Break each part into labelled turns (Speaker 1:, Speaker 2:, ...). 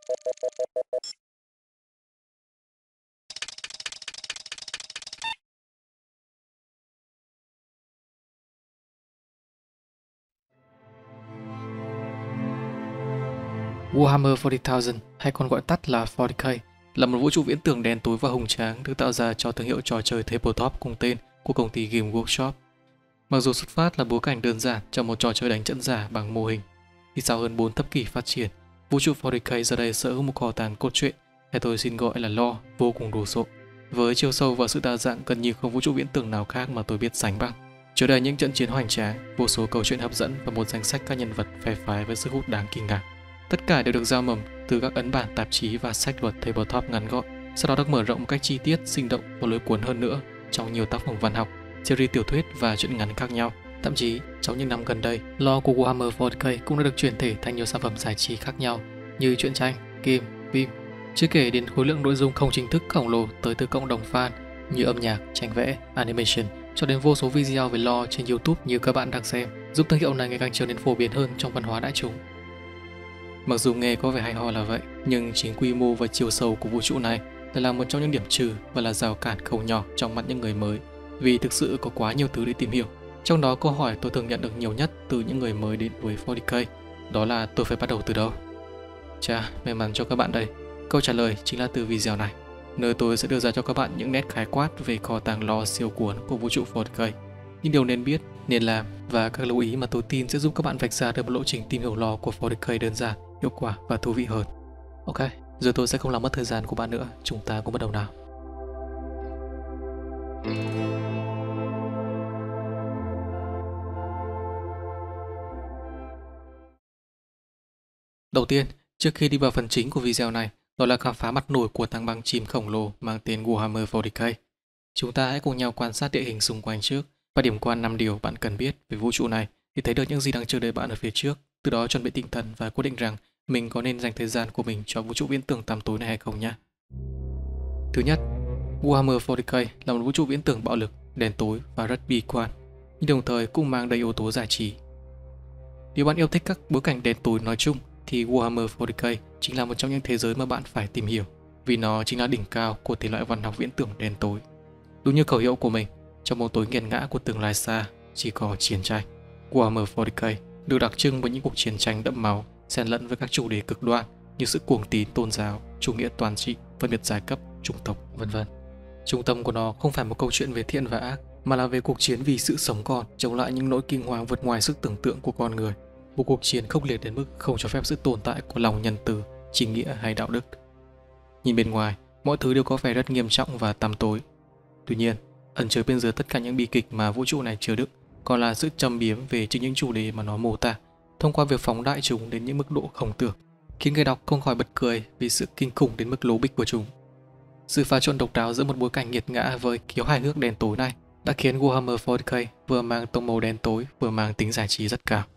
Speaker 1: Warhammer 40,000 hay còn gọi tắt là 40K là một vũ trụ viễn tưởng đen tối và hùng tráng được tạo ra cho thương hiệu trò chơi tabletop cùng tên của công ty Game Workshop. Mặc dù xuất phát là bối cảnh đơn giản trong một trò chơi đánh trận giả bằng mô hình, thì sau hơn 4 thập kỷ phát triển, vũ trụ 40K giờ đây sở hữu một kho tàng cốt truyện, hay tôi xin gọi là lore, vô cùng đồ sộ. Với chiều sâu và sự đa dạng gần như không vũ trụ viễn tưởng nào khác mà tôi biết sánh bằng. Chứa đầy những trận chiến hoành tráng, vô số câu chuyện hấp dẫn và một danh sách các nhân vật phe phái với sức hút đáng kinh ngạc. Tất cả đều được giao mầm từ các ấn bản tạp chí và sách luật tabletop ngắn gọn, sau đó được mở rộng một cách chi tiết, sinh động và lôi cuốn hơn nữa trong nhiều tác phẩm văn học, series tiểu thuyết và truyện ngắn khác nhau. Thậm chí, trong những năm gần đây, lore của Warhammer 40K cũng đã được chuyển thể thành nhiều sản phẩm giải trí khác nhau như truyện tranh, game, phim, chưa kể đến khối lượng nội dung không chính thức khổng lồ tới từ cộng đồng fan như âm nhạc, tranh vẽ, animation, cho đến vô số video về lore trên YouTube như các bạn đang xem, giúp thương hiệu này ngày càng trở nên phổ biến hơn trong văn hóa đại chúng. Mặc dù nghe có vẻ hay ho là vậy, nhưng chính quy mô và chiều sâu của vũ trụ này lại là một trong những điểm trừ và là rào cản không nhỏ trong mắt những người mới, vì thực sự có quá nhiều thứ để tìm hiểu. Trong đó câu hỏi tôi thường nhận được nhiều nhất từ những người mới đến với 40K, đó là tôi phải bắt đầu từ đâu? Chà, may mắn cho các bạn đây. Câu trả lời chính là từ video này, nơi tôi sẽ đưa ra cho các bạn những nét khái quát về kho tàng lore siêu cuốn của vũ trụ 40K, những điều nên biết, nên làm và các lưu ý mà tôi tin sẽ giúp các bạn vạch ra được một lộ trình tìm hiểu lore của 40K đơn giản, hiệu quả và thú vị hơn. Ok, giờ tôi sẽ không làm mất thời gian của bạn nữa, chúng ta cùng bắt đầu nào. Đầu tiên, trước khi đi vào phần chính của video này, đó là khám phá mặt nổi của tảng băng chìm khổng lồ mang tên Warhammer 40K. Chúng ta hãy cùng nhau quan sát địa hình xung quanh trước và điểm qua 5 điều bạn cần biết về vũ trụ này để thấy được những gì đang chờ đợi bạn ở phía trước, từ đó chuẩn bị tinh thần và quyết định rằng mình có nên dành thời gian của mình cho vũ trụ viễn tưởng tăm tối này hay không nhé. Thứ nhất, Warhammer 40K là một vũ trụ viễn tưởng bạo lực, đen tối và rất bi quan, nhưng đồng thời cũng mang đầy yếu tố giải trí. Nếu bạn yêu thích các bối cảnh đen tối nói chung, thì Warhammer 40K chính là một trong những thế giới mà bạn phải tìm hiểu, vì nó chính là đỉnh cao của thể loại văn học viễn tưởng đen tối. Đúng như khẩu hiệu của mình, trong bóng tối nghiền ngã của tương lai xa, chỉ có chiến tranh. Warhammer 40K được đặc trưng với những cuộc chiến tranh đẫm máu, xen lẫn với các chủ đề cực đoan như sự cuồng tín tôn giáo, chủ nghĩa toàn trị, phân biệt giai cấp, chủng tộc, v.v. Trung tâm của nó không phải một câu chuyện về thiện và ác, mà là về cuộc chiến vì sự sống còn, chống lại những nỗi kinh hoàng vượt ngoài sức tưởng tượng của con người. Một cuộc chiến khốc liệt đến mức không cho phép sự tồn tại của lòng nhân từ, chính nghĩa hay đạo đức. Nhìn bên ngoài, mọi thứ đều có vẻ rất nghiêm trọng và tăm tối. Tuy nhiên, ẩn chứa bên dưới tất cả những bi kịch mà vũ trụ này chứa đựng còn là sự châm biếm về chính những chủ đề mà nó mô tả, thông qua việc phóng đại chúng đến những mức độ không tưởng, khiến người đọc không khỏi bật cười vì sự kinh khủng đến mức lố bịch của chúng. Sự pha trộn độc đáo giữa một bối cảnh nghiệt ngã với kiểu hài hước đen tối này đã khiến Warhammer 40K vừa mang tông màu đen tối vừa mang tính giải trí rất cao.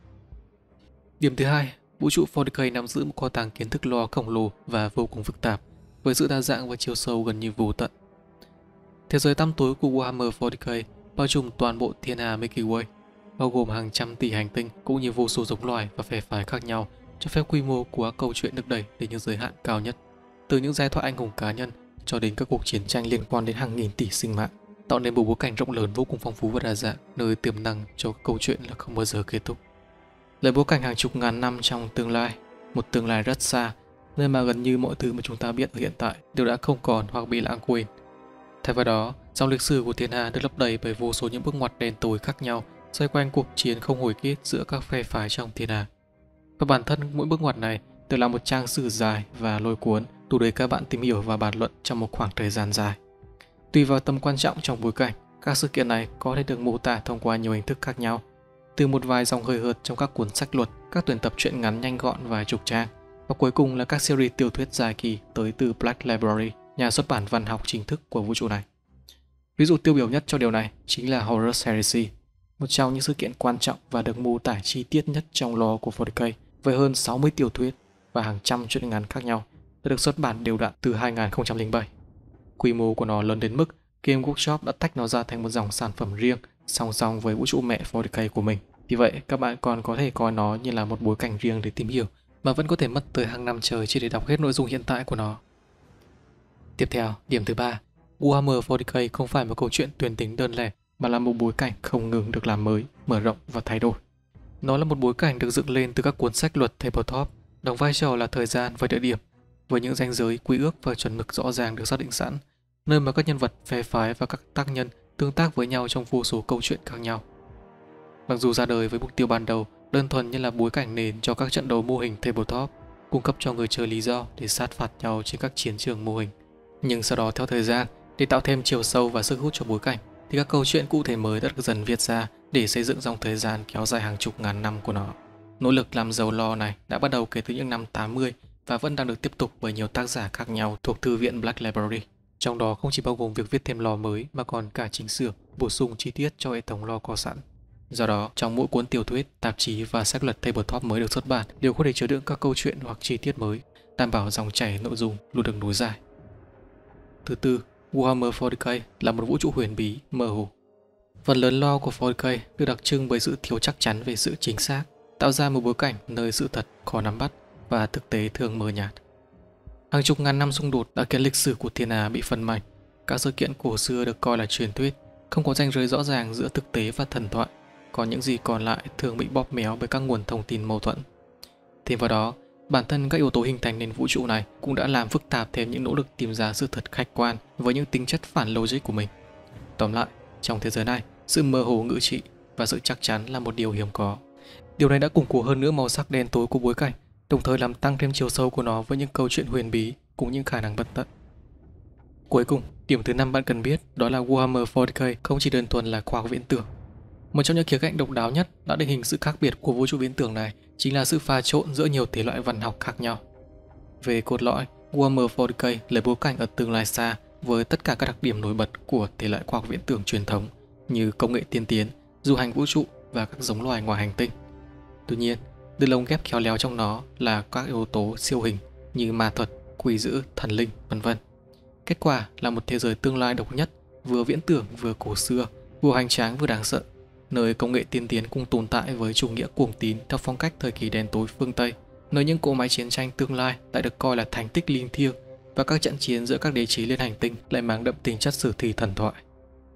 Speaker 1: Điểm thứ hai, vũ trụ 40K nắm giữ một kho tàng kiến thức lore khổng lồ và vô cùng phức tạp, với sự đa dạng và chiều sâu gần như vô tận. Thế giới tăm tối của Warhammer 40K bao trùm toàn bộ thiên hà Milky Way, bao gồm hàng trăm tỷ hành tinh cũng như vô số giống loài và phe phái khác nhau, cho phép quy mô của câu chuyện được đẩy đến những giới hạn cao nhất, từ những giai thoại anh hùng cá nhân cho đến các cuộc chiến tranh liên quan đến hàng nghìn tỷ sinh mạng, tạo nên một bối cảnh rộng lớn vô cùng phong phú và đa dạng, nơi tiềm năng cho câu chuyện là không bao giờ kết thúc. Lấy bối cảnh hàng chục ngàn năm trong tương lai, một tương lai rất xa, nơi mà gần như mọi thứ mà chúng ta biết ở hiện tại đều đã không còn hoặc bị lãng quên. Thay vào đó, dòng lịch sử của thiên hà được lấp đầy bởi vô số những bước ngoặt đen tối khác nhau, xoay quanh cuộc chiến không hồi kết giữa các phe phái trong thiên hà. Và bản thân mỗi bước ngoặt này đều là một trang sử dài và lôi cuốn, đủ để các bạn tìm hiểu và bàn luận trong một khoảng thời gian dài. Tùy vào tầm quan trọng trong bối cảnh, các sự kiện này có thể được mô tả thông qua nhiều hình thức khác nhau, từ một vài dòng hời hợt trong các cuốn sách luật, các tuyển tập truyện ngắn nhanh gọn vài chục trang, và cuối cùng là các series tiểu thuyết dài kỳ tới từ Black Library, nhà xuất bản văn học chính thức của vũ trụ này. Ví dụ tiêu biểu nhất cho điều này chính là Horus Heresy, một trong những sự kiện quan trọng và được mô tả chi tiết nhất trong lore của 40K, với hơn 60 tiểu thuyết và hàng trăm truyện ngắn khác nhau, đã được xuất bản đều đặn từ 2007. Quy mô của nó lớn đến mức Game Workshop đã tách nó ra thành một dòng sản phẩm riêng, song song với vũ trụ mẹ 40K của mình. Vì vậy, các bạn còn có thể coi nó như là một bối cảnh riêng để tìm hiểu mà vẫn có thể mất tới hàng năm trời chỉ để đọc hết nội dung hiện tại của nó. Tiếp theo, điểm thứ 3, Warhammer 40K không phải một câu chuyện tuyến tính đơn lẻ mà là một bối cảnh không ngừng được làm mới, mở rộng và thay đổi. Nó là một bối cảnh được dựng lên từ các cuốn sách luật tabletop, đóng vai trò là thời gian và địa điểm, với những ranh giới, quy ước và chuẩn mực rõ ràng được xác định sẵn, nơi mà các nhân vật, phe phái và các tác nhân tương tác với nhau trong vô số câu chuyện khác nhau. Mặc dù ra đời với mục tiêu ban đầu đơn thuần như là bối cảnh nền cho các trận đấu mô hình tabletop, cung cấp cho người chơi lý do để sát phạt nhau trên các chiến trường mô hình, nhưng sau đó theo thời gian, để tạo thêm chiều sâu và sức hút cho bối cảnh, thì các câu chuyện cụ thể mới đã được dần viết ra để xây dựng dòng thời gian kéo dài hàng chục ngàn năm của nó. Nỗ lực làm giàu lore này đã bắt đầu kể từ những năm 80 và vẫn đang được tiếp tục bởi nhiều tác giả khác nhau thuộc thư viện Black Library. Trong đó không chỉ bao gồm việc viết thêm lore mới mà còn cả chỉnh sửa, bổ sung chi tiết cho hệ thống lore có sẵn. Do đó, trong mỗi cuốn tiểu thuyết, tạp chí và sách luật tabletop mới được xuất bản đều có thể chứa đựng các câu chuyện hoặc chi tiết mới, đảm bảo dòng chảy nội dung luôn được nối dài. Thứ tư, Warhammer 40K là một vũ trụ huyền bí, mơ hồ. Phần lớn lore của 40K được đặc trưng bởi sự thiếu chắc chắn về sự chính xác, tạo ra một bối cảnh nơi sự thật khó nắm bắt và thực tế thường mờ nhạt. Hàng chục ngàn năm xung đột đã khiến lịch sử của thiên hà bị phân mảnh. Các sự kiện cổ xưa được coi là truyền thuyết, không có ranh giới rõ ràng giữa thực tế và thần thoại, còn những gì còn lại thường bị bóp méo bởi các nguồn thông tin mâu thuẫn. Thêm vào đó, bản thân các yếu tố hình thành nên vũ trụ này cũng đã làm phức tạp thêm những nỗ lực tìm ra sự thật khách quan với những tính chất phản logic của mình. Tóm lại, trong thế giới này, sự mơ hồ ngự trị và sự chắc chắn là một điều hiếm có. Điều này đã củng cố hơn nữa màu sắc đen tối của bối cảnh, đồng thời làm tăng thêm chiều sâu của nó với những câu chuyện huyền bí cùng những khả năng bất tận. Cuối cùng, điểm thứ 5 bạn cần biết đó là Warhammer 40K không chỉ đơn thuần là khoa học viễn tưởng. Một trong những khía cạnh độc đáo nhất đã định hình sự khác biệt của vũ trụ viễn tưởng này chính là sự pha trộn giữa nhiều thể loại văn học khác nhau. Về cốt lõi, Warhammer 40K lấy bối cảnh ở tương lai xa với tất cả các đặc điểm nổi bật của thể loại khoa học viễn tưởng truyền thống như công nghệ tiên tiến, du hành vũ trụ và các giống loài ngoài hành tinh. Tuy nhiên, được lồng ghép khéo léo trong nó là các yếu tố siêu hình như ma thuật, quỷ dữ, thần linh, vân vân. Kết quả là một thế giới tương lai độc nhất, vừa viễn tưởng vừa cổ xưa, vừa hoành tráng vừa đáng sợ, nơi công nghệ tiên tiến cùng tồn tại với chủ nghĩa cuồng tín theo phong cách thời kỳ đen tối phương Tây, nơi những cỗ máy chiến tranh tương lai lại được coi là thành tích linh thiêng và các trận chiến giữa các đế chế liên hành tinh lại mang đậm tính chất sử thi thần thoại.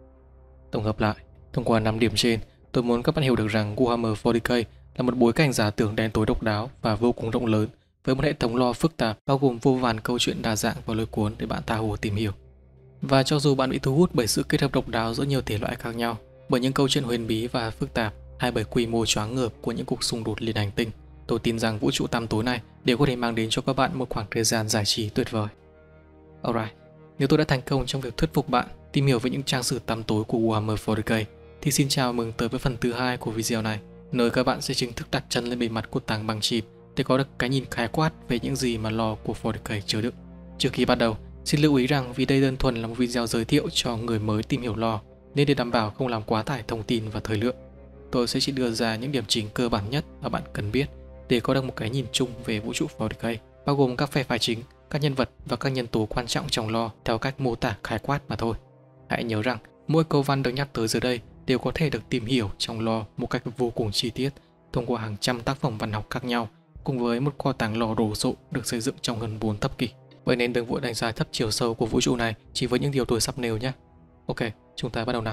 Speaker 1: Tổng hợp lại, thông qua 5 điểm trên, tôi muốn các bạn hiểu được rằng Warhammer 40K là một bối cảnh giả tưởng đen tối độc đáo và vô cùng rộng lớn, với một hệ thống lore phức tạp bao gồm vô vàn câu chuyện đa dạng và lôi cuốn để bạn tha hồ tìm hiểu. Và cho dù bạn bị thu hút bởi sự kết hợp độc đáo giữa nhiều thể loại khác nhau, bởi những câu chuyện huyền bí và phức tạp, hay bởi quy mô choáng ngợp của những cuộc xung đột liên hành tinh, tôi tin rằng vũ trụ tăm tối này đều có thể mang đến cho các bạn một khoảng thời gian giải trí tuyệt vời. Alright, nếu tôi đã thành công trong việc thuyết phục bạn tìm hiểu về những trang sử tăm tối của Warhammer 40K, thì xin chào mừng tới với phần thứ 2 của video này, nơi các bạn sẽ chính thức đặt chân lên bề mặt của tảng băng chìm để có được cái nhìn khái quát về những gì mà lore của 40K chứa đựng. Trước khi bắt đầu, xin lưu ý rằng vì đây đơn thuần là một video giới thiệu cho người mới tìm hiểu lore, nên để đảm bảo không làm quá tải thông tin và thời lượng, tôi sẽ chỉ đưa ra những điểm chính cơ bản nhất mà bạn cần biết để có được một cái nhìn chung về vũ trụ 40K, bao gồm các phe phái chính, các nhân vật và các nhân tố quan trọng trong lore theo cách mô tả khái quát mà thôi. Hãy nhớ rằng mỗi câu văn được nhắc tới dưới đây đều có thể được tìm hiểu trong lore một cách vô cùng chi tiết thông qua hàng trăm tác phẩm văn học khác nhau, cùng với một kho tàng lore đồ sộ được xây dựng trong gần 4 thập kỷ. Vậy nên đừng vội đánh giá thấp chiều sâu của vũ trụ này chỉ với những điều tôi sắp nêu nhé. Ok, chúng ta bắt đầu nào.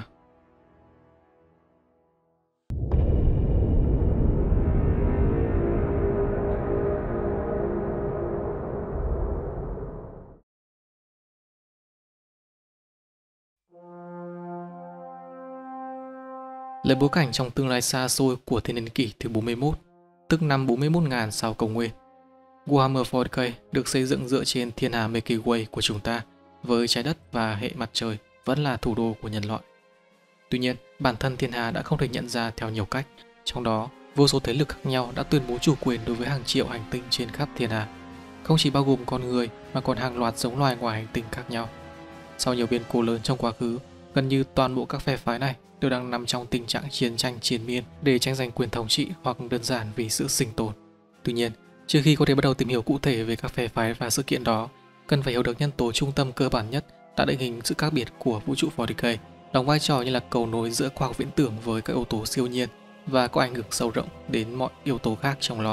Speaker 1: Lấy bối cảnh trong tương lai xa xôi của thiên niên kỷ thứ 41, tức năm 41.000 sau công nguyên, Warhammer 40K được xây dựng dựa trên thiên hà Milky Way của chúng ta, với trái đất và hệ mặt trời vẫn là thủ đô của nhân loại. Tuy nhiên, bản thân thiên hà đã không thể nhận ra theo nhiều cách, trong đó vô số thế lực khác nhau đã tuyên bố chủ quyền đối với hàng triệu hành tinh trên khắp thiên hà, không chỉ bao gồm con người mà còn hàng loạt giống loài ngoài hành tinh khác nhau. Sau nhiều biến cố lớn trong quá khứ, gần như toàn bộ các phe phái này đều đang nằm trong tình trạng chiến tranh triền miên để tranh giành quyền thống trị hoặc đơn giản vì sự sinh tồn. Tuy nhiên, trước khi có thể bắt đầu tìm hiểu cụ thể về các phe phái và sự kiện đó, cần phải hiểu được nhân tố trung tâm cơ bản nhất đã định hình sự khác biệt của vũ trụ 40K, đóng vai trò như là cầu nối giữa khoa học viễn tưởng với các yếu tố siêu nhiên và có ảnh hưởng sâu rộng đến mọi yếu tố khác trong lore.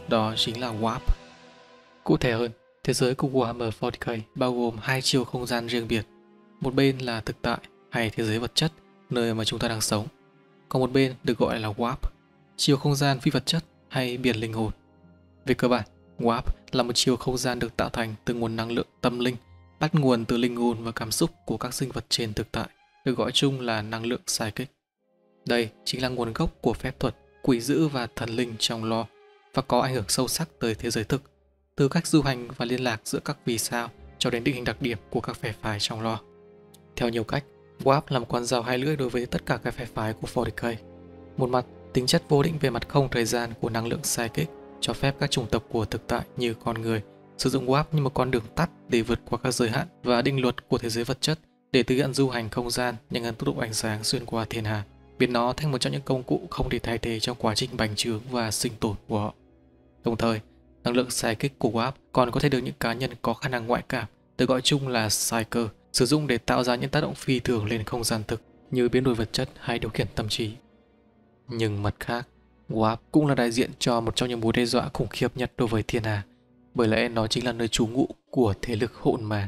Speaker 1: đó chính là Warp. Cụ thể hơn, thế giới của Warhammer 40K bao gồm hai chiều không gian riêng biệt. Một bên là thực tại hay thế giới vật chất, nơi mà chúng ta đang sống. Còn một bên được gọi là Warp, chiều không gian phi vật chất hay biển linh hồn. Về cơ bản, Warp là một chiều không gian được tạo thành từ nguồn năng lượng tâm linh, bắt nguồn từ linh hồn và cảm xúc của các sinh vật trên thực tại, được gọi chung là năng lượng psychic. Đây chính là nguồn gốc của phép thuật, quỷ dữ và thần linh trong lore, và có ảnh hưởng sâu sắc tới thế giới thực, từ cách du hành và liên lạc giữa các vì sao cho đến định hình đặc điểm của các phe phái trong lore. Theo nhiều cách, Warp là một con dao hai lưỡi đối với tất cả các phe phái của 40K. Một mặt, tính chất vô định về mặt không thời gian của năng lượng psychic cho phép các chủng tộc của thực tại như con người sử dụng Warp như một con đường tắt để vượt qua các giới hạn và định luật của thế giới vật chất để thực hiện du hành không gian nhanh hơn tốc độ ánh sáng xuyên qua thiên hà, biến nó thành một trong những công cụ không thể thay thế trong quá trình bành trướng và sinh tồn của họ. Đồng thời, năng lượng psychic của Warp còn có thể được những cá nhân có khả năng ngoại cảm, được gọi chung là Psyker, sử dụng để tạo ra những tác động phi thường lên không gian thực như biến đổi vật chất hay điều khiển tâm trí. Nhưng mặt khác, Warp cũng là đại diện cho một trong những mối đe dọa khủng khiếp nhất đối với thiên hà, bởi lẽ nó chính là nơi trú ngụ của thế lực hỗn mang.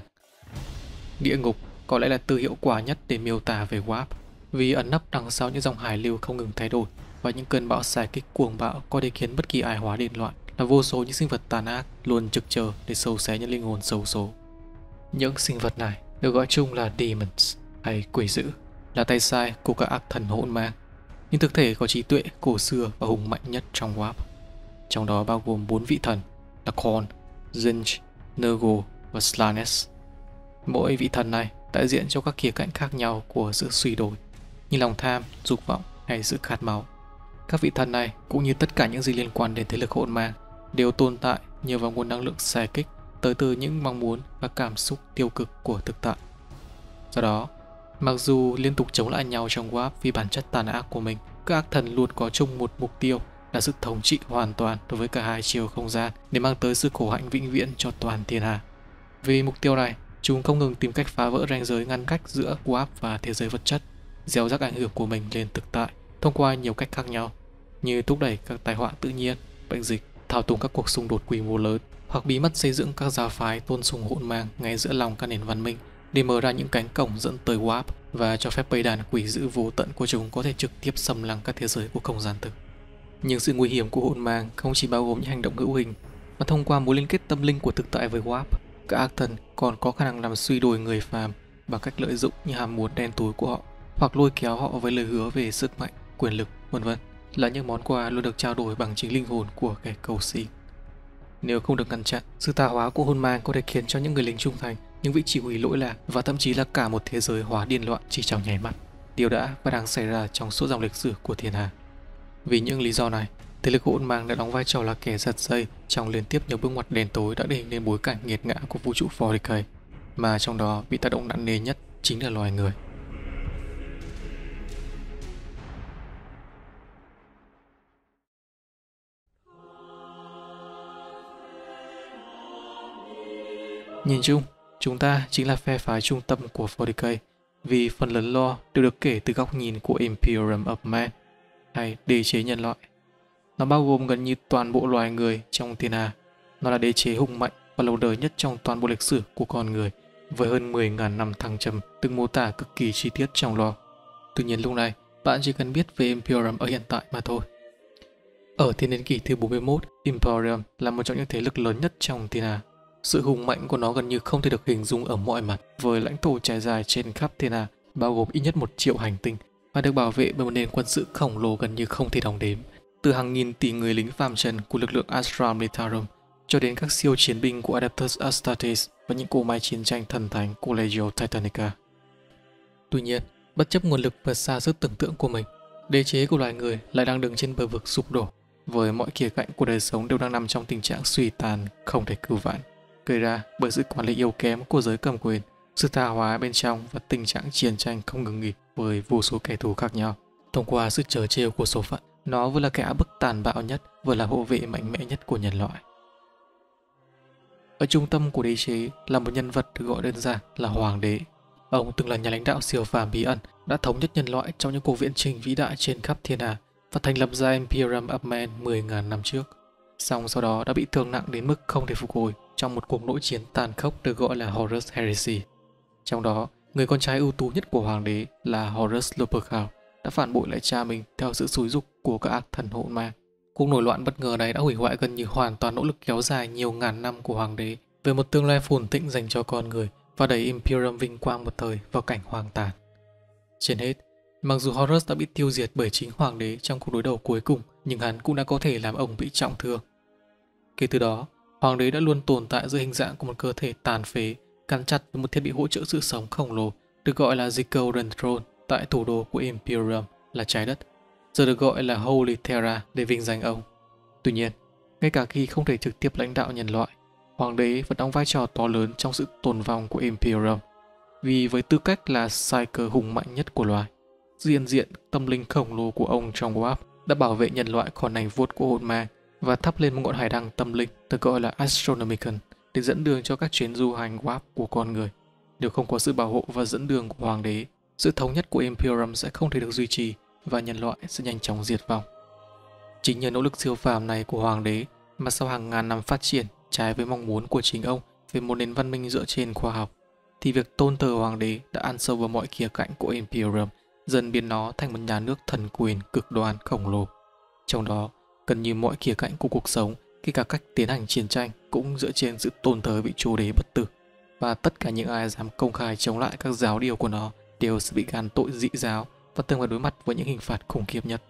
Speaker 1: Địa ngục có lẽ là từ hiệu quả nhất để miêu tả về Warp, vì ẩn nấp đằng sau những dòng hải lưu không ngừng thay đổi và những cơn bão psychic cuồng bạo có thể khiến bất kỳ ai hóa điên loạn, là vô số những sinh vật tàn ác luôn trực chờ để xâu xé những linh hồn xấu số. Những sinh vật này được gọi chung là demons hay quỷ dữ, là tay sai của các ác thần hỗn mang, nhưng thực thể có trí tuệ cổ xưa và hùng mạnh nhất trong Warp. Trong đó bao gồm 4 vị thần là Khorne, Tzeentch, Nurgle và Slanesh. Mỗi vị thần này đại diện cho các khía cạnh khác nhau của sự suy đổi, như lòng tham, dục vọng hay sự khát máu. Các vị thần này cũng như tất cả những gì liên quan đến thế lực hỗn mang đều tồn tại nhờ vào nguồn năng lượng psychic tới từ những mong muốn và cảm xúc tiêu cực của thực tại. Do đó, mặc dù liên tục chống lại nhau trong Warp vì bản chất tàn ác của mình, các ác thần luôn có chung một mục tiêu là sự thống trị hoàn toàn đối với cả hai chiều không gian để mang tới sự khổ hạnh vĩnh viễn cho toàn thiên hà. Vì mục tiêu này, chúng không ngừng tìm cách phá vỡ ranh giới ngăn cách giữa Warp và thế giới vật chất, gieo rắc ảnh hưởng của mình lên thực tại thông qua nhiều cách khác nhau, như thúc đẩy các tai họa tự nhiên, bệnh dịch, thao túng các cuộc xung đột quy mô lớn, hoặc bí mật xây dựng các giáo phái tôn sùng hỗn mang ngay giữa lòng các nền văn minh để mở ra những cánh cổng dẫn tới Warp và cho phép bầy đàn quỷ dữ vô tận của chúng có thể trực tiếp xâm lăng các thế giới của không gian thực. Nhưng sự nguy hiểm của hỗn mang không chỉ bao gồm những hành động hữu hình, mà thông qua mối liên kết tâm linh của thực tại với Warp, các ác thần còn có khả năng làm suy đồi người phàm bằng cách lợi dụng những ham muốn đen tối của họ, hoặc lôi kéo họ với lời hứa về sức mạnh, quyền lực, vân vân, là những món quà luôn được trao đổi bằng chính linh hồn của kẻ cầu xin. Nếu không được ngăn chặn, sự tà hóa của hỗn mang có thể khiến cho những người lính trung thành, những vị chỉ huy lỗi lạc và thậm chí là cả một thế giới hóa điên loạn chỉ trong nháy mắt. Điều đã và đang xảy ra trong suốt dòng lịch sử của thiên hà. Vì những lý do này, thế lực hỗn mang đã đóng vai trò là kẻ giật dây trong liên tiếp nhiều bước ngoặt đen tối đã định hình nên bối cảnh nghiệt ngã của vũ trụ 40K, mà trong đó bị tác động nặng nề nhất chính là loài người. Nhìn chung, chúng ta chính là phe phái trung tâm của 40K, vì phần lớn lore đều được kể từ góc nhìn của Imperium of Man, hay đế chế nhân loại. Nó bao gồm gần như toàn bộ loài người trong thiên hà. Nó là đế chế hùng mạnh và lâu đời nhất trong toàn bộ lịch sử của con người, với hơn 10.000 năm thăng trầm được mô tả cực kỳ chi tiết trong lore. Tuy nhiên lúc này, bạn chỉ cần biết về Imperium ở hiện tại mà thôi. Ở thiên niên kỷ thứ 41, Imperium là một trong những thế lực lớn nhất trong thiên hà. Sự hùng mạnh của nó gần như không thể được hình dung ở mọi mặt, với lãnh thổ trải dài trên khắp thiên hà, bao gồm ít nhất 1 triệu hành tinh, và được bảo vệ bởi một nền quân sự khổng lồ gần như không thể đong đếm, từ hàng nghìn tỷ người lính phàm trần của lực lượng Astra Militarum cho đến các siêu chiến binh của Adeptus Astartes và những cỗ máy chiến tranh thần thánh của Legio Titanica. Tuy nhiên, bất chấp nguồn lực vượt xa sức tưởng tượng của mình, đế chế của loài người lại đang đứng trên bờ vực sụp đổ, với mọi khía cạnh của đời sống đều đang nằm trong tình trạng suy tàn không thể cứu vãn, gây ra bởi sự quản lý yếu kém của giới cầm quyền, sự tà hóa bên trong và tình trạng chiến tranh không ngừng nghỉ với vô số kẻ thù khác nhau. Thông qua sự trớ trêu của số phận, nó vừa là kẻ áp bức tàn bạo nhất, vừa là hộ vệ mạnh mẽ nhất của nhân loại. Ở trung tâm của đế chế là một nhân vật được gọi đơn giản là Hoàng đế. Ông từng là nhà lãnh đạo siêu phàm bí ẩn, đã thống nhất nhân loại trong những cuộc viễn chinh vĩ đại trên khắp thiên hà và thành lập ra Imperium of Man 10.000 năm trước. song sau đó đã bị thương nặng đến mức không thể phục hồi trong một cuộc nội chiến tàn khốc được gọi là Horus Heresy. Trong đó, người con trai ưu tú nhất của hoàng đế là Horus Lupercal đã phản bội lại cha mình theo sự xúi giục của các ác thần hỗn mang. Cuộc nổi loạn bất ngờ này đã hủy hoại gần như hoàn toàn nỗ lực kéo dài nhiều ngàn năm của hoàng đế về một tương lai phồn thịnh dành cho con người và đẩy Imperium vinh quang một thời vào cảnh hoang tàn. Trên hết, mặc dù Horus đã bị tiêu diệt bởi chính hoàng đế trong cuộc đối đầu cuối cùng, nhưng hắn cũng đã có thể làm ông bị trọng thương. Kể từ đó, hoàng đế đã luôn tồn tại dưới hình dạng của một cơ thể tàn phế, gắn chặt với một thiết bị hỗ trợ sự sống khổng lồ được gọi là The Golden Throne tại thủ đô của Imperium là trái đất, giờ được gọi là Holy Terra để vinh danh ông. Tuy nhiên, ngay cả khi không thể trực tiếp lãnh đạo nhân loại, hoàng đế vẫn đóng vai trò to lớn trong sự tồn vong của Imperium. Vì với tư cách là Psyker hùng mạnh nhất của loài, diện tâm linh khổng lồ của ông trong Warp đã bảo vệ nhân loại khỏi nành vuốt của hồn ma và thắp lên một ngọn hải đăng tâm linh được gọi là Astronomicon để dẫn đường cho các chuyến du hành Warp của con người. Nếu không có sự bảo hộ và dẫn đường của hoàng đế, sự thống nhất của Imperium sẽ không thể được duy trì và nhân loại sẽ nhanh chóng diệt vong. Chính nhờ nỗ lực siêu phàm này của hoàng đế mà sau hàng ngàn năm phát triển trái với mong muốn của chính ông về một nền văn minh dựa trên khoa học, thì việc tôn thờ hoàng đế đã ăn sâu vào mọi khía cạnh của Imperium, dần biến nó thành một nhà nước thần quyền cực đoan khổng lồ. Trong đó, gần như mọi khía cạnh của cuộc sống, kể cả cách tiến hành chiến tranh cũng dựa trên sự tôn thờ vị chúa đế bất tử, và tất cả những ai dám công khai chống lại các giáo điều của nó đều sẽ bị gán tội dị giáo và từng phải đối mặt với những hình phạt khủng khiếp nhất.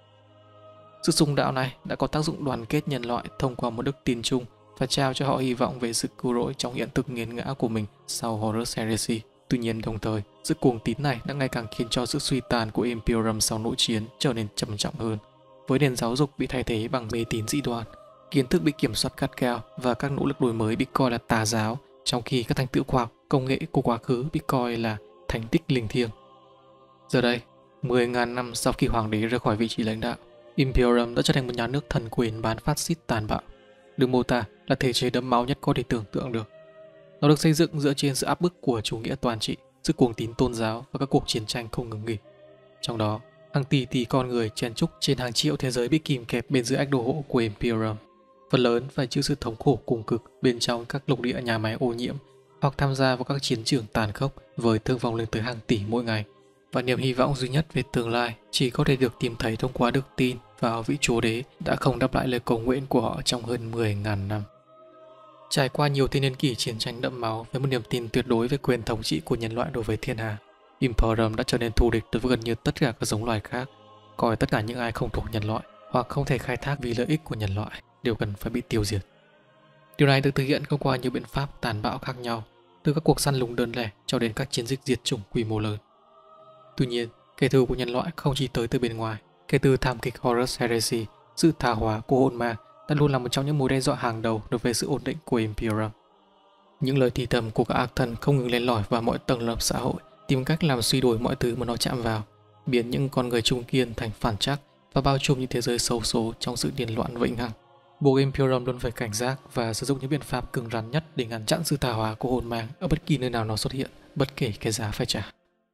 Speaker 1: Sự xung đạo này đã có tác dụng đoàn kết nhân loại thông qua một đức tin chung và trao cho họ hy vọng về sự cứu rỗi trong hiện thực nghiền ngã của mình sau Horus Heresy. Tuy nhiên đồng thời, sự cuồng tín này đã ngày càng khiến cho sự suy tàn của Imperium sau nội chiến trở nên trầm trọng hơn, với nền giáo dục bị thay thế bằng mê tín dị đoan, kiến thức bị kiểm soát gắt gao và các nỗ lực đổi mới bị coi là tà giáo, trong khi các thành tựu khoa học, công nghệ của quá khứ bị coi là thành tích linh thiêng. Giờ đây, 10.000 năm sau khi hoàng đế rời khỏi vị trí lãnh đạo, Imperium đã trở thành một nhà nước thần quyền bán phát xít tàn bạo, được mô tả là thể chế đẫm máu nhất có thể tưởng tượng được. Nó được xây dựng dựa trên sự áp bức của chủ nghĩa toàn trị, sự cuồng tín tôn giáo và các cuộc chiến tranh không ngừng nghỉ. Trong đó, hàng tỷ con người chen chúc trên hàng triệu thế giới bị kìm kẹp bên dưới ách đô hộ của Imperium. Phần lớn phải chịu sự thống khổ cùng cực bên trong các lục địa nhà máy ô nhiễm hoặc tham gia vào các chiến trường tàn khốc với thương vong lên tới hàng tỷ mỗi ngày. Và niềm hy vọng duy nhất về tương lai chỉ có thể được tìm thấy thông qua đức tin vào vị chúa đế đã không đáp lại lời cầu nguyện của họ trong hơn 10.000 năm. Trải qua nhiều thiên niên kỷ chiến tranh đẫm máu với một niềm tin tuyệt đối về quyền thống trị của nhân loại đối với thiên hà, Imperium đã trở nên thù địch đối với gần như tất cả các giống loài khác, coi tất cả những ai không thuộc nhân loại hoặc không thể khai thác vì lợi ích của nhân loại đều cần phải bị tiêu diệt. Điều này được thực hiện thông qua nhiều biện pháp tàn bạo khác nhau, từ các cuộc săn lùng đơn lẻ cho đến các chiến dịch diệt chủng quy mô lớn. Tuy nhiên, kẻ thù của nhân loại không chỉ tới từ bên ngoài. Kể từ thảm kịch Horus Heresy, sự tha hóa của hồn ma đã luôn là một trong những mối đe dọa hàng đầu đối với sự ổn định của Imperium. Những lời thì thầm của các ác thần không ngừng len lỏi vào mọi tầng lớp xã hội, tìm cách làm suy đổi mọi thứ mà nó chạm vào, biến những con người trung kiên thành phản trắc và bao trùm những thế giới xấu số trong sự điên loạn vĩnh hằng. Buộc Imperium luôn phải cảnh giác và sử dụng những biện pháp cứng rắn nhất để ngăn chặn sự tha hóa của hồn ma ở bất kỳ nơi nào nó xuất hiện, bất kể cái giá phải trả.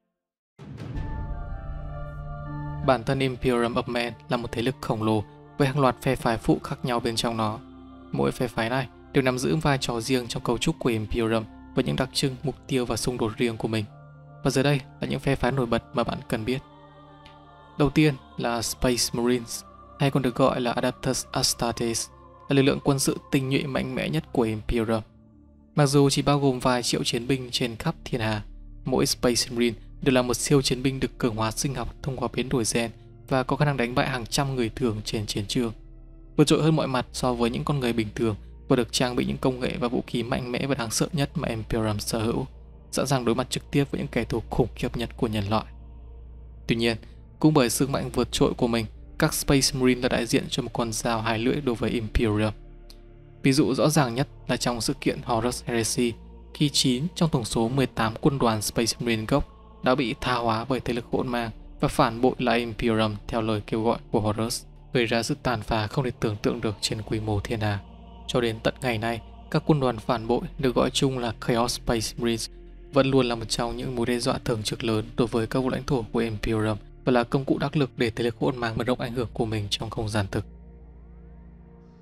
Speaker 1: Bản thân Imperium of Man là một thế lực khổng lồ với hàng loạt phe phái phụ khác nhau bên trong nó. Mỗi phe phái này đều nắm giữ vai trò riêng trong cấu trúc của Imperium với những đặc trưng, mục tiêu và xung đột riêng của mình. Và giờ đây là những phe phái nổi bật mà bạn cần biết. Đầu tiên là Space Marines, hay còn được gọi là Adeptus Astartes, là lực lượng quân sự tinh nhuệ mạnh mẽ nhất của Imperium. Mặc dù chỉ bao gồm vài triệu chiến binh trên khắp thiên hà, mỗi Space Marine đều là một siêu chiến binh được cường hóa sinh học thông qua biến đổi gen và có khả năng đánh bại hàng trăm người thường trên chiến trường, vượt trội hơn mọi mặt so với những con người bình thường và được trang bị những công nghệ và vũ khí mạnh mẽ và đáng sợ nhất mà Imperium sở hữu, sẵn sàng đối mặt trực tiếp với những kẻ thù khủng khiếp nhất của nhân loại. Tuy nhiên, cũng bởi sức mạnh vượt trội của mình, các Space Marine là đại diện cho một con dao hai lưỡi đối với Imperium. Ví dụ rõ ràng nhất là trong sự kiện Horus Heresy, khi 9 trong tổng số 18 quân đoàn Space Marine gốc đã bị tha hóa bởi thế lực hỗn mang và phản bội lại Imperium theo lời kêu gọi của Horus, gây ra sự tàn phá không thể tưởng tượng được trên quy mô thiên hà. Cho đến tận ngày nay, các quân đoàn phản bội được gọi chung là Chaos Space Marines vẫn luôn là một trong những mối đe dọa thường trực lớn đối với các vùng lãnh thổ của Imperium và là công cụ đắc lực để thế lực hỗn mang mở rộng ảnh hưởng của mình trong không gian thực.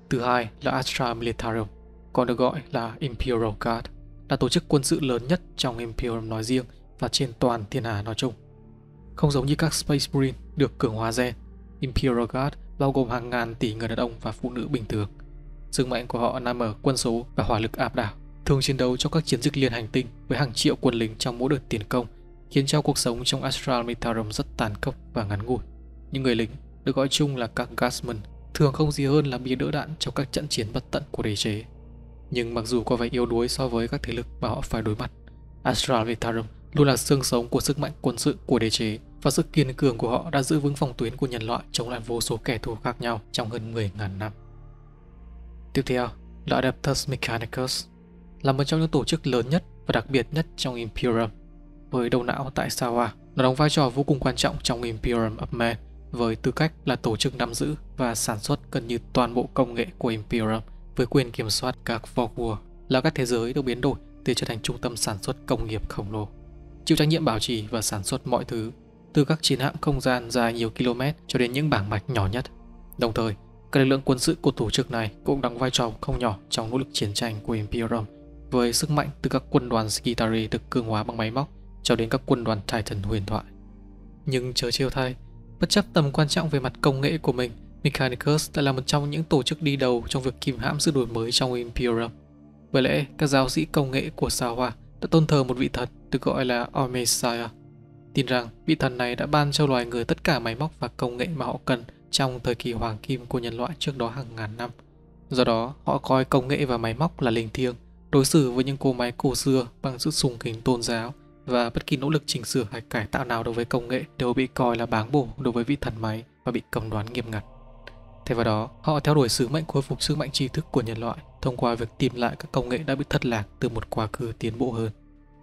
Speaker 1: Thứ hai là Astra Militarum, còn được gọi là Imperial Guard, là tổ chức quân sự lớn nhất trong Imperium nói riêng và trên toàn thiên hà nói chung. Không giống như các Space Marine được cường hóa gen, Imperial Guard bao gồm hàng ngàn tỷ người đàn ông và phụ nữ bình thường. Sức mạnh của họ nằm ở quân số và hỏa lực áp đảo, thường chiến đấu trong các chiến dịch liên hành tinh với hàng triệu quân lính trong mỗi đợt tiến công, khiến cho cuộc sống trong Astral Militarum rất tàn khốc và ngắn ngủi. Những người lính, được gọi chung là các Guardsmen, thường không gì hơn là bia đỡ đạn trong các trận chiến bất tận của đế chế. Nhưng mặc dù có vẻ yếu đuối so với các thế lực mà họ phải đối mặt, Astral Militarum luôn là xương sống của sức mạnh quân sự của đế chế, và sự kiên cường của họ đã giữ vững phòng tuyến của nhân loại chống lại vô số kẻ thù khác nhau trong hơn 10.000 năm. Tiếp theo là Adeptus Mechanicus, là một trong những tổ chức lớn nhất và đặc biệt nhất trong Imperium. Với đầu não tại Sawa, nó đóng vai trò vô cùng quan trọng trong Imperium of Man, với tư cách là tổ chức nắm giữ và sản xuất gần như toàn bộ công nghệ của Imperium, với quyền kiểm soát các Vorgwar, là các thế giới được biến đổi để trở thành trung tâm sản xuất công nghiệp khổng lồ, chịu trách nhiệm bảo trì và sản xuất mọi thứ, từ các chiến hạm không gian dài nhiều km cho đến những bảng mạch nhỏ nhất. Đồng thời, các lực lượng quân sự của tổ chức này cũng đóng vai trò không nhỏ trong nỗ lực chiến tranh của Imperium, với sức mạnh từ các quân đoàn Skitarii được cường hóa bằng máy móc cho đến các quân đoàn Titan huyền thoại. Nhưng chớ trêu thay, bất chấp tầm quan trọng về mặt công nghệ của mình, Mechanicus lại là một trong những tổ chức đi đầu trong việc kìm hãm sự đổi mới trong Imperium. Bởi lẽ, các giáo sĩ công nghệ của Sawa đã tôn thờ một vị thần được gọi là Ormesiah, tin rằng vị thần này đã ban cho loài người tất cả máy móc và công nghệ mà họ cần trong thời kỳ hoàng kim của nhân loại trước đó hàng ngàn năm. Do đó, họ coi công nghệ và máy móc là linh thiêng, đối xử với những cỗ máy cổ xưa bằng sự sùng kính tôn giáo, và bất kỳ nỗ lực chỉnh sửa hay cải tạo nào đối với công nghệ đều bị coi là báng bổ đối với vị thần máy và bị cấm đoán nghiêm ngặt. Thay vào đó, họ theo đuổi sứ mệnh khôi phục sức mạnh tri thức của nhân loại thông qua việc tìm lại các công nghệ đã bị thất lạc từ một quá khứ tiến bộ hơn.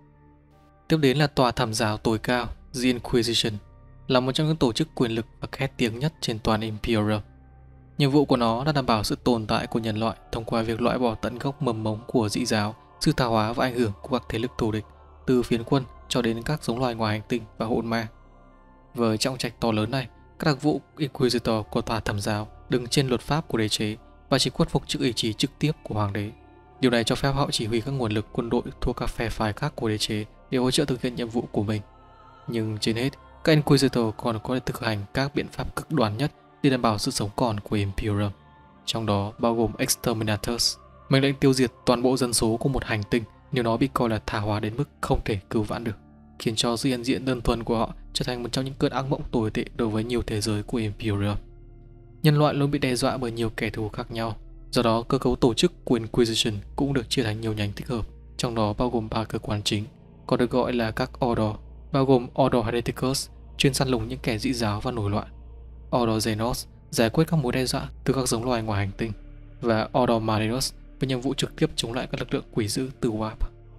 Speaker 1: Tiếp đến là tòa thẩm giáo tối cao, The Inquisition, là một trong những tổ chức quyền lực và khét tiếng nhất trên toàn Imperium. Nhiệm vụ của nó là đảm bảo sự tồn tại của nhân loại thông qua việc loại bỏ tận gốc mầm mống của dị giáo, sự tà hóa và ảnh hưởng của các thế lực thù địch, từ phiến quân cho đến các giống loài ngoài hành tinh và hỗn ma. Với trọng trách to lớn này, các đặc vụ Inquisitor của tòa thẩm giáo đứng trên luật pháp của đế chế và chỉ khuất phục trước ý chí trực tiếp của hoàng đế. Điều này cho phép họ chỉ huy các nguồn lực quân đội thuộc các phe phái khác của đế chế để hỗ trợ thực hiện nhiệm vụ của mình. Nhưng trên hết, các Inquisitor còn có thể thực hành các biện pháp cực đoan nhất để đảm bảo sự sống còn của Imperium, trong đó bao gồm Exterminatus, mệnh lệnh tiêu diệt toàn bộ dân số của một hành tinh nếu nó bị coi là tà hóa đến mức không thể cứu vãn được, khiến cho sự hiện diện đơn thuần của họ trở thành một trong những cơn ác mộng tồi tệ đối với nhiều thế giới của Imperium. Nhân loại luôn bị đe dọa bởi nhiều kẻ thù khác nhau, do đó cơ cấu tổ chức của Inquisition cũng được chia thành nhiều nhánh thích hợp, trong đó bao gồm 3 cơ quan chính, còn được gọi là các Order, bao gồm Order Hereticus, chuyên săn lùng những kẻ dị giáo và nổi loạn, Order Xenos, giải quyết các mối đe dọa từ các giống loài ngoài hành tinh, và Order Marinus với nhiệm vụ trực tiếp chống lại các lực lượng quỷ dữ từ Warp.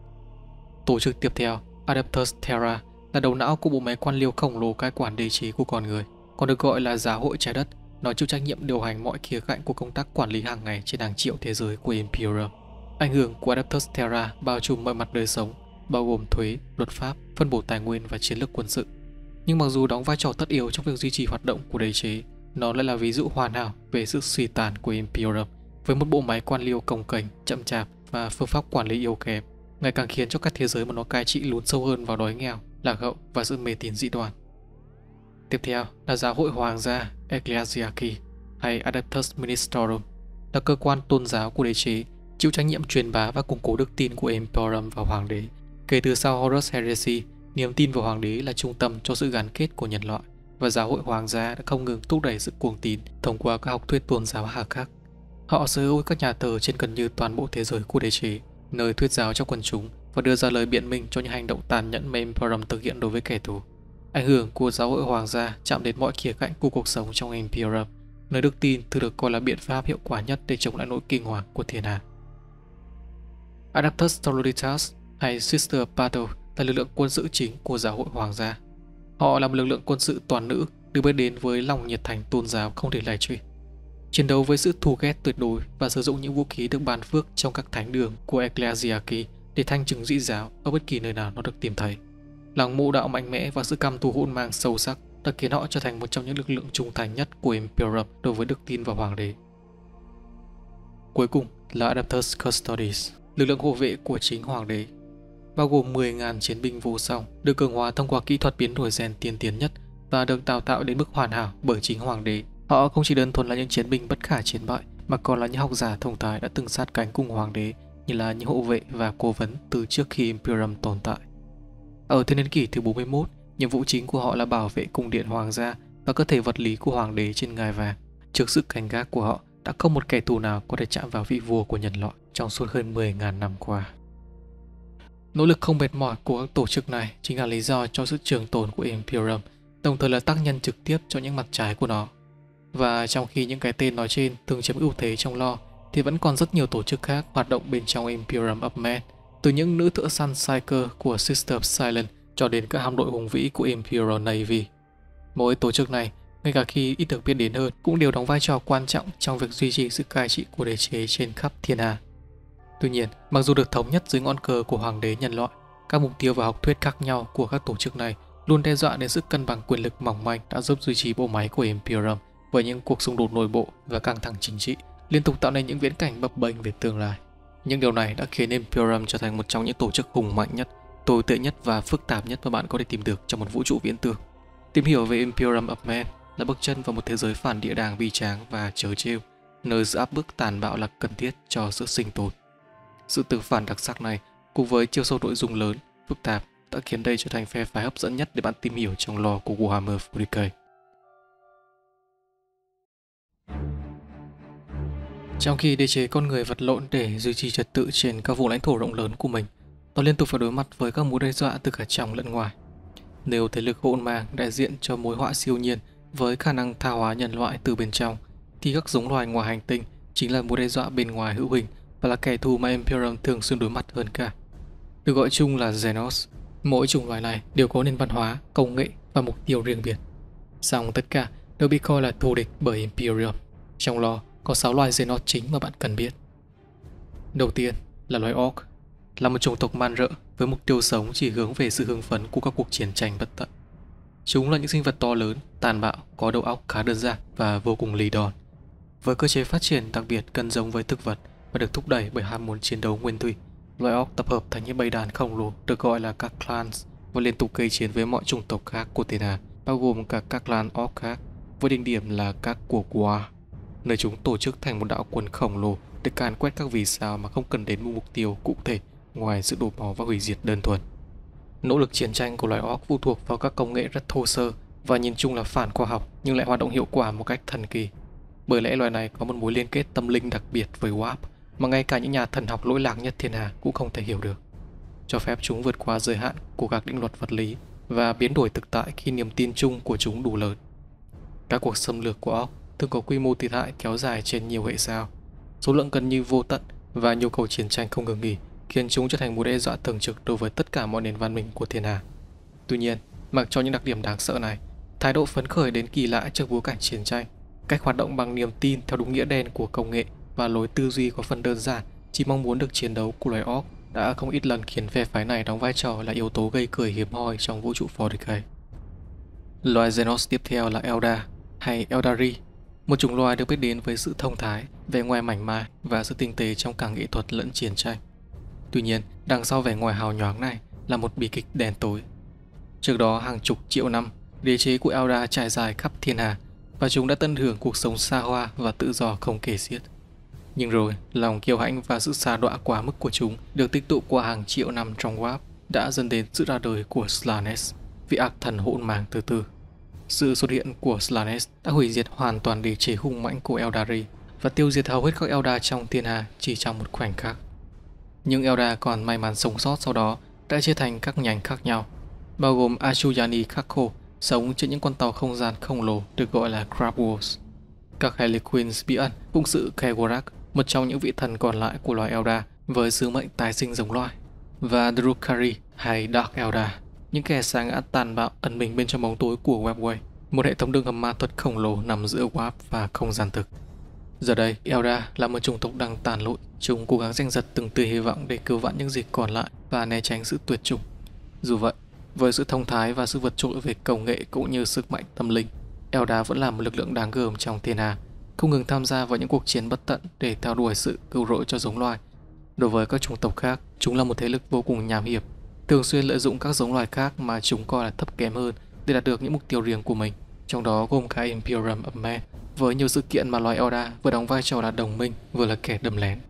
Speaker 1: Tổ chức tiếp theo, Adeptus Terra, là đầu não của bộ máy quan liêu khổng lồ cai quản đế chế của con người, còn được gọi là giáo hội trái đất. Nó chịu trách nhiệm điều hành mọi khía cạnh của công tác quản lý hàng ngày trên hàng triệu thế giới của Imperium. Ảnh hưởng của Adeptus Terra bao trùm mọi mặt đời sống, bao gồm thuế, luật pháp, phân bổ tài nguyên và chiến lược quân sự. Nhưng mặc dù đóng vai trò tất yếu trong việc duy trì hoạt động của đế chế, nó lại là ví dụ hoàn hảo về sự suy tàn của Imperium, với một bộ máy quan liêu cồng kềnh, chậm chạp và phương pháp quản lý yếu kém, ngày càng khiến cho các thế giới mà nó cai trị lún sâu hơn vào đói nghèo, lạc hậu và sự mê tín dị đoan. Tiếp theo là giáo hội hoàng gia Ecclesiarchy hay Adeptus Ministorum, là cơ quan tôn giáo của đế chế, chịu trách nhiệm truyền bá và củng cố đức tin của Imperium vào hoàng đế. Kể từ sau Horus Heresy, niềm tin vào hoàng đế là trung tâm cho sự gắn kết của nhân loại, và giáo hội hoàng gia đã không ngừng thúc đẩy sự cuồng tín thông qua các học thuyết tôn giáo hà khắc. Họ sở hữu các nhà thờ trên gần như toàn bộ thế giới của đế chế, nơi thuyết giáo cho quần chúng và đưa ra lời biện minh cho những hành động tàn nhẫn mà Imperium thực hiện đối với kẻ thù. Ảnh hưởng của giáo hội hoàng gia chạm đến mọi khía cạnh của cuộc sống trong Imperium, nơi đức tin thường được coi là biện pháp hiệu quả nhất để chống lại nỗi kinh hoàng của thiên hạ. Adeptus Sororitas hay Sister of Battle là lực lượng quân sự chính của giáo hội hoàng gia. Họ là một lực lượng quân sự toàn nữ được biết đến với lòng nhiệt thành tôn giáo không thể lay chuyển, chiến đấu với sự thù ghét tuyệt đối và sử dụng những vũ khí được ban phước trong các thánh đường của Ecclesiarchy để thanh trừng dị giáo ở bất kỳ nơi nào nó được tìm thấy. Lòng mộ đạo mạnh mẽ và sự căm thù hỗn mang sâu sắc đã khiến họ trở thành một trong những lực lượng trung thành nhất của Imperium đối với đức tin vào hoàng đế. Cuối cùng là Adeptus Custodes, lực lượng hộ vệ của chính hoàng đế, bao gồm 10.000 chiến binh vô song, được cường hóa thông qua kỹ thuật biến đổi gen tiên tiến nhất và được đào tạo đến mức hoàn hảo bởi chính hoàng đế. Họ không chỉ đơn thuần là những chiến binh bất khả chiến bại, mà còn là những học giả thông thái đã từng sát cánh cùng hoàng đế, như là những hộ vệ và cố vấn từ trước khi Imperium tồn tại. Ở thiên niên kỷ thứ 41, nhiệm vụ chính của họ là bảo vệ cung điện hoàng gia và cơ thể vật lý của hoàng đế trên ngai vàng. Trước sự cảnh gác của họ, đã không một kẻ thù nào có thể chạm vào vị vua của nhân loại trong suốt hơn 10.000 năm qua. Nỗ lực không mệt mỏi của các tổ chức này chính là lý do cho sự trường tồn của Imperium, đồng thời là tác nhân trực tiếp cho những mặt trái của nó. Và trong khi những cái tên nói trên thường chiếm ưu thế trong lore, thì vẫn còn rất nhiều tổ chức khác hoạt động bên trong Imperium of Man, từ những nữ thợ săn Psyker của Sister of Silence cho đến các hạm đội hùng vĩ của Imperial Navy. Mỗi tổ chức này, ngay cả khi ít được biết đến hơn, cũng đều đóng vai trò quan trọng trong việc duy trì sự cai trị của đế chế trên khắp thiên hà. Tuy nhiên, mặc dù được thống nhất dưới ngọn cờ của hoàng đế nhân loại, các mục tiêu và học thuyết khác nhau của các tổ chức này luôn đe dọa đến sự cân bằng quyền lực mỏng manh đã giúp duy trì bộ máy của Imperium với những cuộc xung đột nội bộ và căng thẳng chính trị, liên tục tạo nên những viễn cảnh bập bênh về tương lai. Những điều này đã khiến Imperium trở thành một trong những tổ chức hùng mạnh nhất, tồi tệ nhất và phức tạp nhất mà bạn có thể tìm được trong một vũ trụ viễn tưởng. Tìm hiểu về Imperium of Man là bước chân vào một thế giới phản địa đàng bi tráng và trớ trêu, nơi sự áp bức tàn bạo là cần thiết cho sự sinh tồn. Sự từ phản đặc sắc này, cùng với chiều sâu nội dung lớn, phức tạp, đã khiến đây trở thành phe phái hấp dẫn nhất để bạn tìm hiểu trong lore của Warhammer 40K. Trong khi đế chế con người vật lộn để duy trì trật tự trên các vùng lãnh thổ rộng lớn của mình, nó liên tục phải đối mặt với các mối đe dọa từ cả trong lẫn ngoài. Nếu thế lực hỗn mang đại diện cho mối họa siêu nhiên với khả năng tha hóa nhân loại từ bên trong, thì các giống loài ngoài hành tinh chính là mối đe dọa bên ngoài hữu hình và là kẻ thù mà Imperium thường xuyên đối mặt hơn cả. Được gọi chung là Xenos, mỗi chủng loài này đều có nền văn hóa, công nghệ và mục tiêu riêng biệt. Song tất cả đều bị coi là thù địch bởi Imperium. Trong lore có 6 loài Xenos chính mà bạn cần biết. Đầu tiên là loài Orc, là một chủng tộc man rợ với mục tiêu sống chỉ hướng về sự hưng phấn của các cuộc chiến tranh bất tận. Chúng là những sinh vật to lớn, tàn bạo, có đầu óc khá đơn giản và vô cùng lì đòn. Với cơ chế phát triển đặc biệt gần giống với thực vật và được thúc đẩy bởi ham muốn chiến đấu nguyên thủy, loài Orc tập hợp thành những bầy đàn khổng lồ được gọi là các clans và liên tục gây chiến với mọi chủng tộc khác của thiên hà, bao gồm cả các clan Orc khác, với đỉnh điểm là các của War, nơi chúng tổ chức thành một đạo quân khổng lồ để càn quét các vì sao mà không cần đến một mục tiêu cụ thể ngoài sự đổ máu và hủy diệt đơn thuần. Nỗ lực chiến tranh của loài Orc phụ thuộc vào các công nghệ rất thô sơ và nhìn chung là phản khoa học nhưng lại hoạt động hiệu quả một cách thần kỳ. Bởi lẽ loài này có một mối liên kết tâm linh đặc biệt với Warp mà ngay cả những nhà thần học lỗi lạc nhất thiên hà cũng không thể hiểu được, cho phép chúng vượt qua giới hạn của các định luật vật lý và biến đổi thực tại khi niềm tin chung của chúng đủ lớn. Các cuộc xâm lược của Orc thường có quy mô thiệt hại kéo dài trên nhiều hệ sao, số lượng gần như vô tận và nhu cầu chiến tranh không ngừng nghỉ, khiến chúng trở thành mối đe dọa thường trực đối với tất cả mọi nền văn minh của thiên hà. Tuy nhiên, mặc cho những đặc điểm đáng sợ này, thái độ phấn khởi đến kỳ lạ trước bối cảnh chiến tranh, cách hoạt động bằng niềm tin theo đúng nghĩa đen của công nghệ và lối tư duy có phần đơn giản, chỉ mong muốn được chiến đấu của loài Orc đã không ít lần khiến phe phái này đóng vai trò là yếu tố gây cười hiếm hoi trong vũ trụ 40K. Loài Xenos tiếp theo là Eldar hay Eldari, một chủng loài được biết đến với sự thông thái, vẻ ngoài mảnh mai và sự tinh tế trong cả nghệ thuật lẫn chiến tranh. Tuy nhiên, đằng sau vẻ ngoài hào nhoáng này là một bi kịch đen tối. Trước đó hàng chục triệu năm, đế chế của Eldar trải dài khắp thiên hà và chúng đã tận hưởng cuộc sống xa hoa và tự do không kể xiết. Nhưng rồi, lòng kiêu hãnh và sự sa đọa quá mức của chúng được tích tụ qua hàng triệu năm trong Warp đã dẫn đến sự ra đời của Slanesh, vị ác thần hỗn mang thứ tư. Sự xuất hiện của Slanesh đã hủy diệt hoàn toàn đế chế hung mãnh của Eldari và tiêu diệt hầu hết các Eldar trong thiên hà chỉ trong một khoảnh khắc. Những Eldar còn may mắn sống sót sau đó đã chia thành các nhánh khác nhau, bao gồm Ashuyani Kakko, sống trên những con tàu không gian khổng lồ được gọi là Crab Wars. Các Harlequins bí ẩn phụng sự Kegorak, một trong những vị thần còn lại của loài Eldar với sứ mệnh tái sinh giống loài, và Drukhari hay Dark Eldar, những kẻ sa ngã tàn bạo ẩn mình bên trong bóng tối của Webway, một hệ thống đường hầm ma thuật khổng lồ nằm giữa Warp và không gian thực. Giờ đây, Eldar là một chủng tộc đang tàn lụi, chúng cố gắng giành giật từng tia hy vọng để cứu vãn những gì còn lại và né tránh sự tuyệt chủng. Dù vậy, với sự thông thái và sự vượt trội về công nghệ cũng như sức mạnh tâm linh, Eldar vẫn là một lực lượng đáng gờm trong thiên hà không ngừng tham gia vào những cuộc chiến bất tận để theo đuổi sự cứu rỗi cho giống loài. Đối với các chủng tộc khác, chúng là một thế lực vô cùng nham hiểm, thường xuyên lợi dụng các giống loài khác mà chúng coi là thấp kém hơn để đạt được những mục tiêu riêng của mình, trong đó gồm cả Imperium of Man, với nhiều sự kiện mà loài Eldar vừa đóng vai trò là đồng minh vừa là kẻ đâm lén.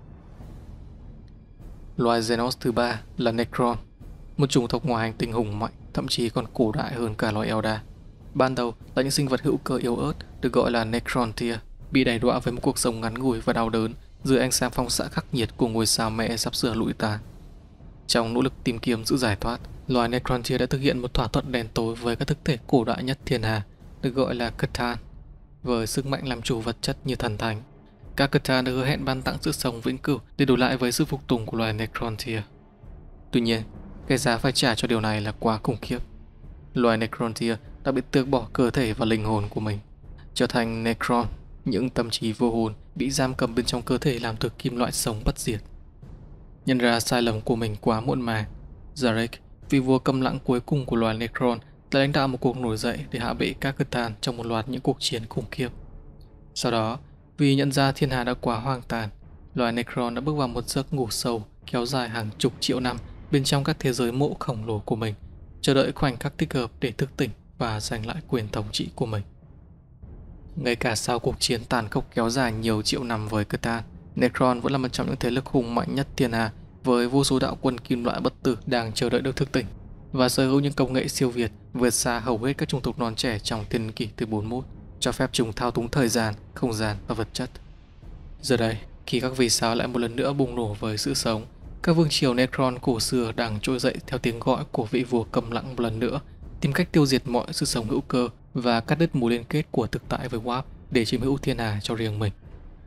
Speaker 1: Loài Xenos thứ ba là Necron, một chủng tộc ngoài hành tinh hùng mạnh, thậm chí còn cổ đại hơn cả loài Eldar. Ban đầu là những sinh vật hữu cơ yếu ớt được gọi là Necrontyr, bị đày đọa với một cuộc sống ngắn ngủi và đau đớn dưới ánh sáng phóng xạ khắc nghiệt của ngôi sao mẹ sắp sửa lụi tàn. Trong nỗ lực tìm kiếm sự giải thoát, loài Necrontyr đã thực hiện một thỏa thuận đen tối với các thực thể cổ đại nhất thiên hà, được gọi là C'tan, với sức mạnh làm chủ vật chất như thần thánh. Các C'tan đã hứa hẹn ban tặng sự sống vĩnh cửu để đổi lại với sự phục tùng của loài Necrontyr. Tuy nhiên, cái giá phải trả cho điều này là quá khủng khiếp. Loài Necrontyr đã bị tước bỏ cơ thể và linh hồn của mình, trở thành Necron, những tâm trí vô hồn bị giam cầm bên trong cơ thể làm từ kim loại sống bất diệt. Nhận ra sai lầm của mình quá muộn màng, Zarek, vị vua câm lặng cuối cùng của loài Necron, đã lãnh đạo một cuộc nổi dậy để hạ bệ các C'tan trong một loạt những cuộc chiến khủng khiếp. Sau đó, vì nhận ra thiên hà đã quá hoang tàn, loài Necron đã bước vào một giấc ngủ sâu kéo dài hàng chục triệu năm bên trong các thế giới mộ khổng lồ của mình, chờ đợi khoảnh khắc thích hợp để thức tỉnh và giành lại quyền thống trị của mình. Ngay cả sau cuộc chiến tàn khốc kéo dài nhiều triệu năm với C'tan, Necron vẫn là một trong những thế lực hùng mạnh nhất thiên hà, với vô số đạo quân kim loại bất tử đang chờ đợi được thức tỉnh và sở hữu những công nghệ siêu việt vượt xa hầu hết các chủng tộc non trẻ trong thiên niên kỷ thứ 41, cho phép chúng thao túng thời gian, không gian và vật chất. Giờ đây, khi các vì sao lại một lần nữa bùng nổ với sự sống, các vương triều Necron cổ xưa đang trỗi dậy theo tiếng gọi của vị vua câm lặng một lần nữa, tìm cách tiêu diệt mọi sự sống hữu cơ và cắt đứt mối liên kết của thực tại với Warp để chiếm hữu thiên hà cho riêng mình.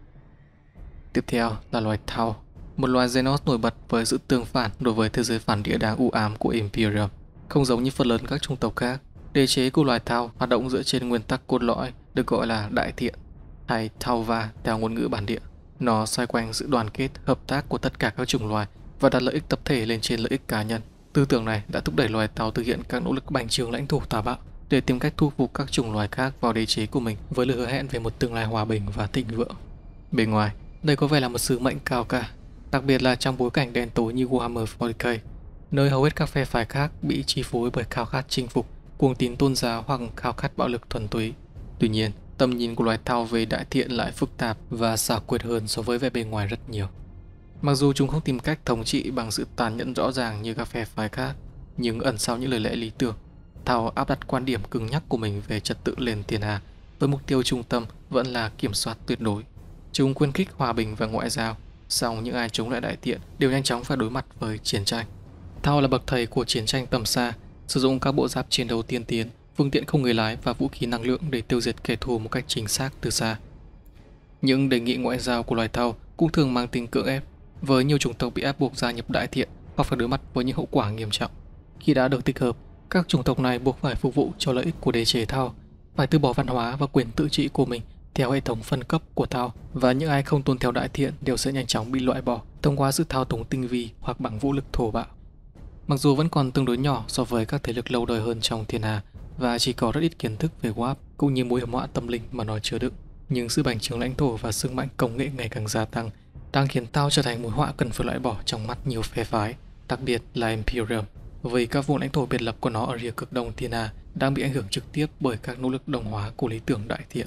Speaker 1: Tiếp theo là loài Tau, một loài Xenos nổi bật với sự tương phản đối với thế giới phản địa đáng u ám của Imperium. Không giống như phần lớn các chủng tộc khác, đế chế của loài Tau hoạt động dựa trên nguyên tắc cốt lõi được gọi là đại thiện hay Tauva theo ngôn ngữ bản địa. Nó xoay quanh sự đoàn kết, hợp tác của tất cả các chủng loài và đặt lợi ích tập thể lên trên lợi ích cá nhân. Tư tưởng này đã thúc đẩy loài Tau thực hiện các nỗ lực bành trướng lãnh thổ tà bạo để tìm cách thu phục các chủng loài khác vào đế chế của mình với lời hứa hẹn về một tương lai hòa bình và thịnh vượng. Bên ngoài, đây có vẻ là một sứ mệnh cao cả, đặc biệt là trong bối cảnh đen tối như Warhammer 40K, nơi hầu hết các phe phái khác bị chi phối bởi khao khát chinh phục, cuồng tín tôn giáo hoặc khao khát bạo lực thuần túy. Tuy nhiên, tầm nhìn của loài Tau về đại thiện lại phức tạp và xảo quyệt hơn so với vẻ bề ngoài rất nhiều. Mặc dù chúng không tìm cách thống trị bằng sự tàn nhẫn rõ ràng như các phe phái khác, nhưng ẩn sau những lời lẽ lý tưởng, Tau áp đặt quan điểm cứng nhắc của mình về trật tự lên thiên hà, với mục tiêu trung tâm vẫn là kiểm soát tuyệt đối. Chúng khuyến khích hòa bình và ngoại giao, song những ai chống lại đại thiện đều nhanh chóng phải đối mặt với chiến tranh. Tau là bậc thầy của chiến tranh tầm xa, sử dụng các bộ giáp chiến đấu tiên tiến, phương tiện không người lái và vũ khí năng lượng để tiêu diệt kẻ thù một cách chính xác từ xa. Những đề nghị ngoại giao của loài Tau cũng thường mang tính cưỡng ép, với nhiều chủng tộc bị ép buộc gia nhập đại thiện hoặc phải đối mặt với những hậu quả nghiêm trọng. Khi đã được tích hợp, các chủng tộc này buộc phải phục vụ cho lợi ích của đế chế Tau, phải từ bỏ văn hóa và quyền tự trị của mình theo hệ thống phân cấp của Tau, và những ai không tuân theo đại thiện đều sẽ nhanh chóng bị loại bỏ thông qua sự thao túng tinh vi hoặc bằng vũ lực thô bạo. Mặc dù vẫn còn tương đối nhỏ so với các thế lực lâu đời hơn trong thiên hà và chỉ có rất ít kiến thức về Warp cũng như mối hiểm họa tâm linh mà nó chứa đựng, nhưng sự bành trướng lãnh thổ và sức mạnh công nghệ ngày càng gia tăng đang khiến Tau trở thành mối họa cần phải loại bỏ trong mắt nhiều phe phái, đặc biệt là Imperium, vì các vùng lãnh thổ biệt lập của nó ở rìa cực đông thiên hà đang bị ảnh hưởng trực tiếp bởi các nỗ lực đồng hóa của lý tưởng đại thiện.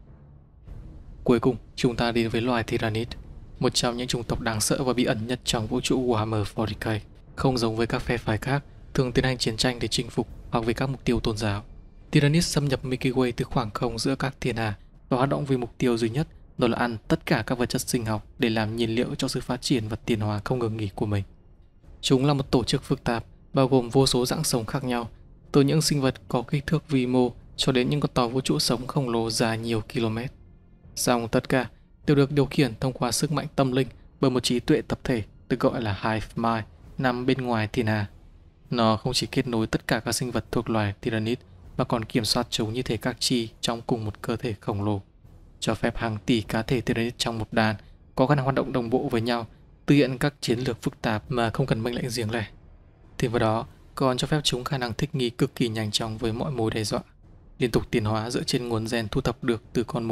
Speaker 1: Cuối cùng, chúng ta đến với loài Tyranid, một trong những chủng tộc đáng sợ và bí ẩn nhất trong vũ trụ Warhammer 40K. Không giống với các phe phái khác, thường tiến hành chiến tranh để chinh phục hoặc vì các mục tiêu tôn giáo. Tyranid xâm nhập Milky Way từ khoảng không giữa các thiên hà và hoạt động vì mục tiêu duy nhất, đó là ăn tất cả các vật chất sinh học để làm nhiên liệu cho sự phát triển và tiến hóa không ngừng nghỉ của mình. Chúng là một tổ chức phức tạp, bao gồm vô số dạng sống khác nhau, từ những sinh vật có kích thước vi mô cho đến những con tàu vũ trụ sống khổng lồ dài nhiều km. Song tất cả đều được điều khiển thông qua sức mạnh tâm linh bởi một trí tuệ tập thể được gọi là Hive Mind nằm bên ngoài thiên hà. Nó không chỉ kết nối tất cả các sinh vật thuộc loài Tyranid mà còn kiểm soát chúng như thể các chi trong cùng một cơ thể khổng lồ, cho phép hàng tỷ cá thể Tyranid trong một đàn có khả năng hoạt động đồng bộ với nhau, thực hiện các chiến lược phức tạp mà không cần mệnh lệnh riêng lẻ. Thêm vào đó, còn cho phép chúng khả năng thích nghi cực kỳ nhanh chóng với mọi mối đe dọa, liên tục tiến hóa dựa trên nguồn gen thu thập được từ con mồi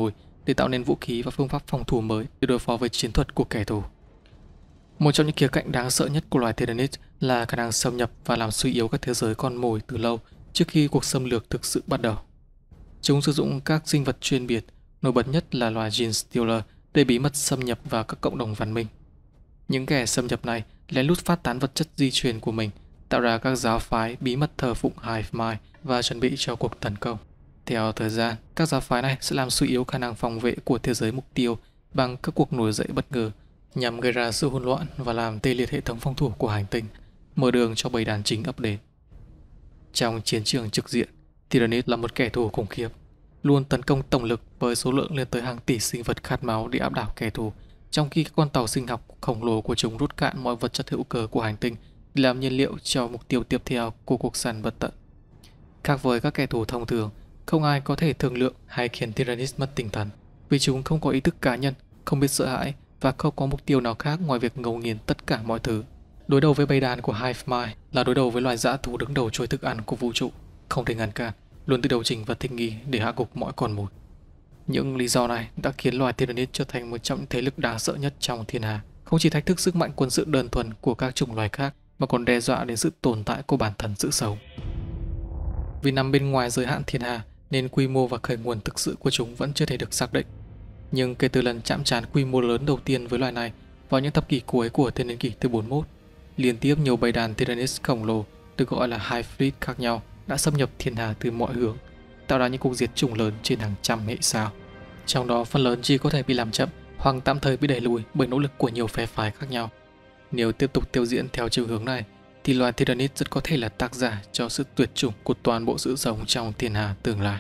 Speaker 1: để tạo nên vũ khí và phương pháp phòng thủ mới để đối phó với chiến thuật của kẻ thù. Một trong những khía cạnh đáng sợ nhất của loài Tyranid là khả năng xâm nhập và làm suy yếu các thế giới con mồi từ lâu trước khi cuộc xâm lược thực sự bắt đầu. Chúng sử dụng các sinh vật chuyên biệt, nổi bật nhất là loài Gene Stealer, để bí mật xâm nhập vào các cộng đồng văn minh. Những kẻ xâm nhập này lén lút phát tán vật chất di truyền của mình, tạo ra các giáo phái bí mật thờ phụng Hive Mind và chuẩn bị cho cuộc tấn công. Theo thời gian, các giáo phái này sẽ làm suy yếu khả năng phòng vệ của thế giới mục tiêu bằng các cuộc nổi dậy bất ngờ, nhằm gây ra sự hỗn loạn và làm tê liệt hệ thống phòng thủ của hành tinh, mở đường cho bầy đàn chính ập đến. Trong chiến trường trực diện, Tyranid là một kẻ thù khủng khiếp, luôn tấn công tổng lực với số lượng lên tới hàng tỷ sinh vật khát máu để áp đảo kẻ thù, trong khi các con tàu sinh học khổng lồ của chúng rút cạn mọi vật chất hữu cơ của hành tinh để làm nhiên liệu cho mục tiêu tiếp theo của cuộc săn bất tận. Khác với các kẻ thù thông thường, không ai có thể thương lượng hay khiến Tyranid mất tinh thần, vì chúng không có ý thức cá nhân, không biết sợ hãi và không có mục tiêu nào khác ngoài việc ngấu nghiến tất cả mọi thứ. Đối đầu với bầy đàn của Hive Mind là đối đầu với loài dã thú đứng đầu chuỗi thức ăn của vũ trụ, không thể ngăn cản, luôn tự điều chỉnh và thích nghi để hạ gục mọi con mồi. Những lý do này đã khiến loài Tyranid trở thành một trong những thế lực đáng sợ nhất trong thiên hà, không chỉ thách thức sức mạnh quân sự đơn thuần của các chủng loài khác mà còn đe dọa đến sự tồn tại của bản thân sự sống. Vì nằm bên ngoài giới hạn thiên hà nên quy mô và khởi nguồn thực sự của chúng vẫn chưa thể được xác định. Nhưng kể từ lần chạm trán quy mô lớn đầu tiên với loài này vào những thập kỷ cuối của thế niên kỷ thứ 41, liên tiếp nhiều bầy đàn Tyranid khổng lồ được gọi là Hive Fleet khác nhau đã xâm nhập thiên hà từ mọi hướng, tạo ra những cuộc diệt chủng lớn trên hàng trăm hệ sao. Trong đó phần lớn chỉ có thể bị làm chậm hoặc tạm thời bị đẩy lùi bởi nỗ lực của nhiều phe phái khác nhau. Nếu tiếp tục tiêu diễn theo chiều hướng này, thì loài Tyranid rất có thể là tác giả cho sự tuyệt chủng của toàn bộ sự sống trong thiên hà tương lai.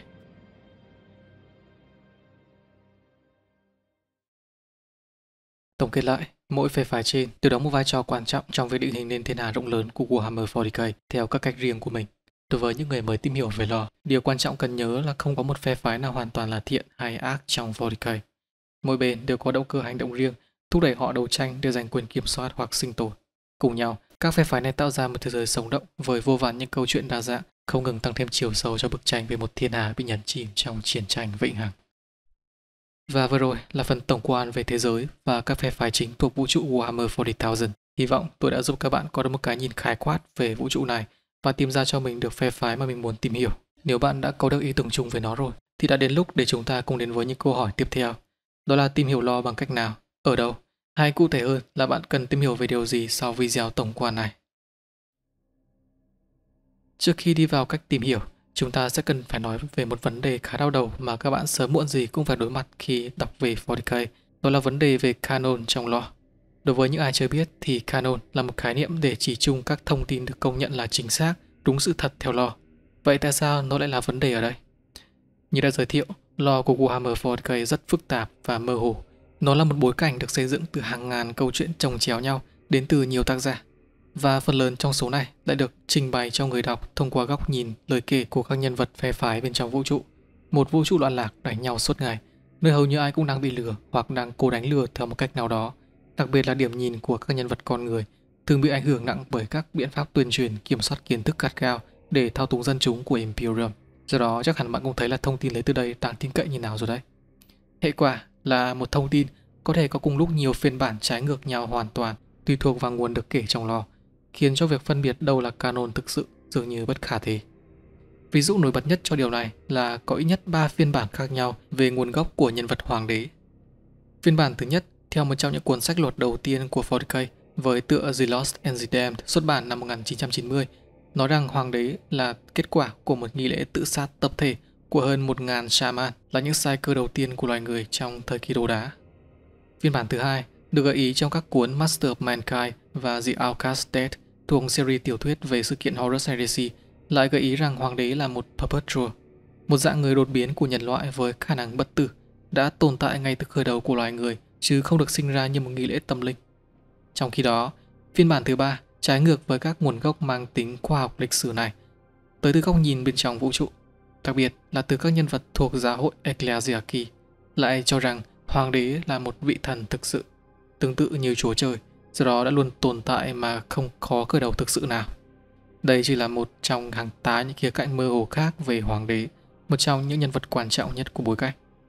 Speaker 1: Tổng kết lại, mỗi phe phái trên đều đóng một vai trò quan trọng trong việc định hình nên thiên hà rộng lớn của Warhammer 40K theo các cách riêng của mình. Đối với những người mới tìm hiểu về lore, điều quan trọng cần nhớ là không có một phe phái nào hoàn toàn là thiện hay ác trong 40K. Mỗi bên đều có động cơ hành động riêng, thúc đẩy họ đấu tranh để giành quyền kiểm soát hoặc sinh tồn. Cùng nhau, các phe phái này tạo ra một thế giới sống động với vô vàn những câu chuyện đa dạng, không ngừng tăng thêm chiều sâu cho bức tranh về một thiên hà bị nhấn chìm trong chiến tranh vĩnh hằng. Và vừa rồi là phần tổng quan về thế giới và các phe phái chính thuộc vũ trụ Warhammer 40,000. Hy vọng tôi đã giúp các bạn có được một cái nhìn khái quát về vũ trụ này và tìm ra cho mình được phe phái mà mình muốn tìm hiểu. Nếu bạn đã có được ý tưởng chung về nó rồi, thì đã đến lúc để chúng ta cùng đến với những câu hỏi tiếp theo. Đó là tìm hiểu lore bằng cách nào, ở đâu, hay cụ thể hơn là bạn cần tìm hiểu về điều gì sau video tổng quan này. Trước khi đi vào cách tìm hiểu, chúng ta sẽ cần phải nói về một vấn đề khá đau đầu mà các bạn sớm muộn gì cũng phải đối mặt khi đọc về 40K, đó là vấn đề về canon trong lore. Đối với những ai chưa biết thì canon là một khái niệm để chỉ chung các thông tin được công nhận là chính xác, đúng sự thật theo lore. Vậy tại sao nó lại là vấn đề ở đây? Như đã giới thiệu, lore của Warhammer 40K rất phức tạp và mơ hồ. Nó là một bối cảnh được xây dựng từ hàng ngàn câu chuyện chồng chéo nhau đến từ nhiều tác giả. Và phần lớn trong số này lại được trình bày cho người đọc thông qua góc nhìn, lời kể của các nhân vật phe phái bên trong vũ trụ. Một vũ trụ loạn lạc đánh nhau suốt ngày, nơi hầu như ai cũng đang bị lừa hoặc đang cố đánh lừa theo một cách nào đó. Đặc biệt là điểm nhìn của các nhân vật con người thường bị ảnh hưởng nặng bởi các biện pháp tuyên truyền kiểm soát kiến thức gắt gao để thao túng dân chúng của Imperium. Do đó chắc hẳn bạn cũng thấy là thông tin lấy từ đây đáng tin cậy như nào rồi đấy. Hệ quả là một thông tin có thể có cùng lúc nhiều phiên bản trái ngược nhau hoàn toàn, tùy thuộc vào nguồn được kể trong lore, khiến cho việc phân biệt đâu là canon thực sự dường như bất khả thi. Ví dụ nổi bật nhất cho điều này là có ít nhất 3 phiên bản khác nhau về nguồn gốc của nhân vật hoàng đế. Phiên bản thứ nhất theo một trong những cuốn sách luật đầu tiên của 40K với tựa The Lost and the Damned xuất bản năm 1990, nói rằng hoàng đế là kết quả của một nghi lễ tự sát tập thể của hơn 1.000 shaman, là những sai cơ đầu tiên của loài người trong thời kỳ đồ đá. Phiên bản thứ hai được gợi ý trong các cuốn Master of Mankind và The Outcast Dead thuộc series tiểu thuyết về sự kiện Horus Heresy, lại gợi ý rằng hoàng đế là một perpetual, một dạng người đột biến của nhân loại với khả năng bất tử, đã tồn tại ngay từ khởi đầu của loài người chứ không được sinh ra như một nghi lễ tâm linh. Trong khi đó, phiên bản thứ ba trái ngược với các nguồn gốc mang tính khoa học lịch sử này, tới từ góc nhìn bên trong vũ trụ, đặc biệt là từ các nhân vật thuộc giáo hội Ecclesiarchy, lại cho rằng hoàng đế là một vị thần thực sự, tương tự như Chúa Trời, do đó đã luôn tồn tại mà không có khởi đầu thực sự nào. Đây chỉ là một trong hàng tá những khía cạnh mơ hồ khác về hoàng đế, một trong những nhân vật quan trọng nhất của bối cảnh.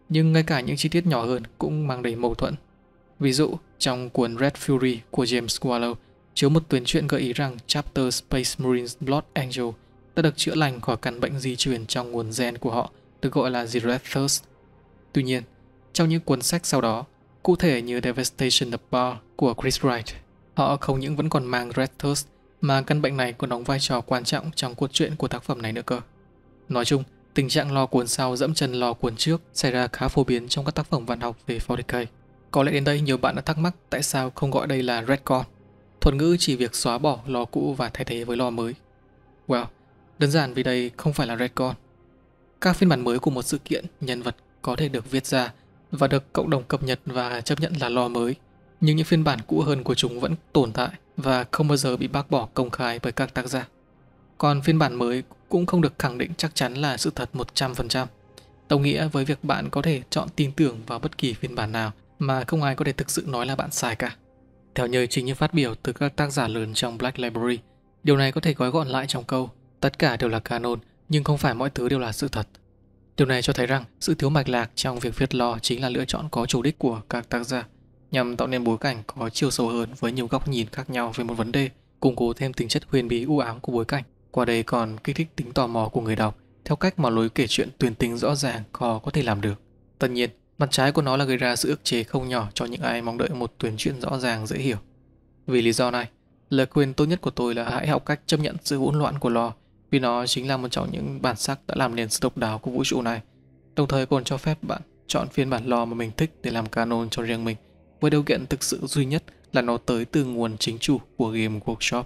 Speaker 1: nhưng ngay cả những chi tiết nhỏ hơn cũng mang đầy mâu thuẫn. Ví dụ, trong cuốn Red Fury của James Swallow chứa một tuyến truyện gợi ý rằng Chapter Space Marines Blood Angel đã được chữa lành khỏi căn bệnh di truyền trong nguồn gen của họ, được gọi là The Red Thirst. Tuy nhiên, trong những cuốn sách sau đó, cụ thể như Devastation of Bar của Chris Wright, họ không những vẫn còn mang Red Thirst mà căn bệnh này còn đóng vai trò quan trọng trong cốt truyện của tác phẩm này nữa cơ. Nói chung, tình trạng lo cuốn sau dẫm chân lo cuốn trước xảy ra khá phổ biến trong các tác phẩm văn học về 40K. Có lẽ đến đây nhiều bạn đã thắc mắc tại sao không gọi đây là Retcon. Thuật ngữ chỉ việc xóa bỏ lore cũ và thay thế với lore mới. Well, đơn giản vì đây không phải là Retcon. Các phiên bản mới của một sự kiện, nhân vật có thể được viết ra và được cộng đồng cập nhật và chấp nhận là lore mới, nhưng những phiên bản cũ hơn của chúng vẫn tồn tại và không bao giờ bị bác bỏ công khai bởi các tác giả. Còn phiên bản mới cũng không được khẳng định chắc chắn là sự thật 100%, đồng nghĩa với việc bạn có thể chọn tin tưởng vào bất kỳ phiên bản nào mà không ai có thể thực sự nói là bạn sai cả. Theo như chính những phát biểu từ các tác giả lớn trong Black Library, điều này có thể gói gọn lại trong câu tất cả đều là canon nhưng không phải mọi thứ đều là sự thật. Điều này cho thấy rằng sự thiếu mạch lạc trong việc viết lore chính là lựa chọn có chủ đích của các tác giả nhằm tạo nên bối cảnh có chiều sâu hơn với nhiều góc nhìn khác nhau về một vấn đề, củng cố thêm tính chất huyền bí u ám của bối cảnh. Qua đây còn kích thích tính tò mò của người đọc theo cách mà lối kể chuyện tuyên tình rõ ràng khó có thể làm được. Tất nhiên, mặt trái của nó là gây ra sự ức chế không nhỏ cho những ai mong đợi một tuyến truyện rõ ràng dễ hiểu. Vì lý do này, lời khuyên tốt nhất của tôi là hãy học cách chấp nhận sự hỗn loạn của lore, vì nó chính là một trong những bản sắc đã làm nên sự độc đáo của vũ trụ này, đồng thời còn cho phép bạn chọn phiên bản lore mà mình thích để làm canon cho riêng mình, với điều kiện thực sự duy nhất là nó tới từ nguồn chính chủ của Game Workshop.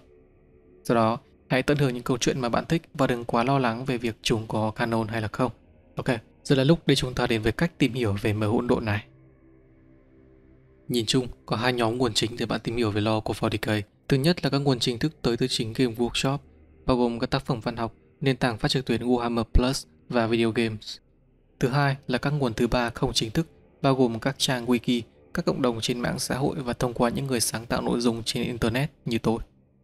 Speaker 1: Do đó, hãy tận hưởng những câu chuyện mà bạn thích và đừng quá lo lắng về việc chúng có canon hay là không. Ok, giờ là lúc để chúng ta đến với cách tìm hiểu về mờ hỗn độn này. Nhìn chung, có hai nhóm nguồn chính để bạn tìm hiểu về lore của 40K. Thứ nhất là các nguồn chính thức tới từ chính Game Workshop, bao gồm các tác phẩm văn học, nền tảng phát trực tuyến Warhammer Plus và video games. Thứ hai là các nguồn thứ ba không chính thức, bao gồm các trang wiki, các cộng đồng trên mạng xã hội và thông qua những người sáng tạo nội dung trên Internet như tôi.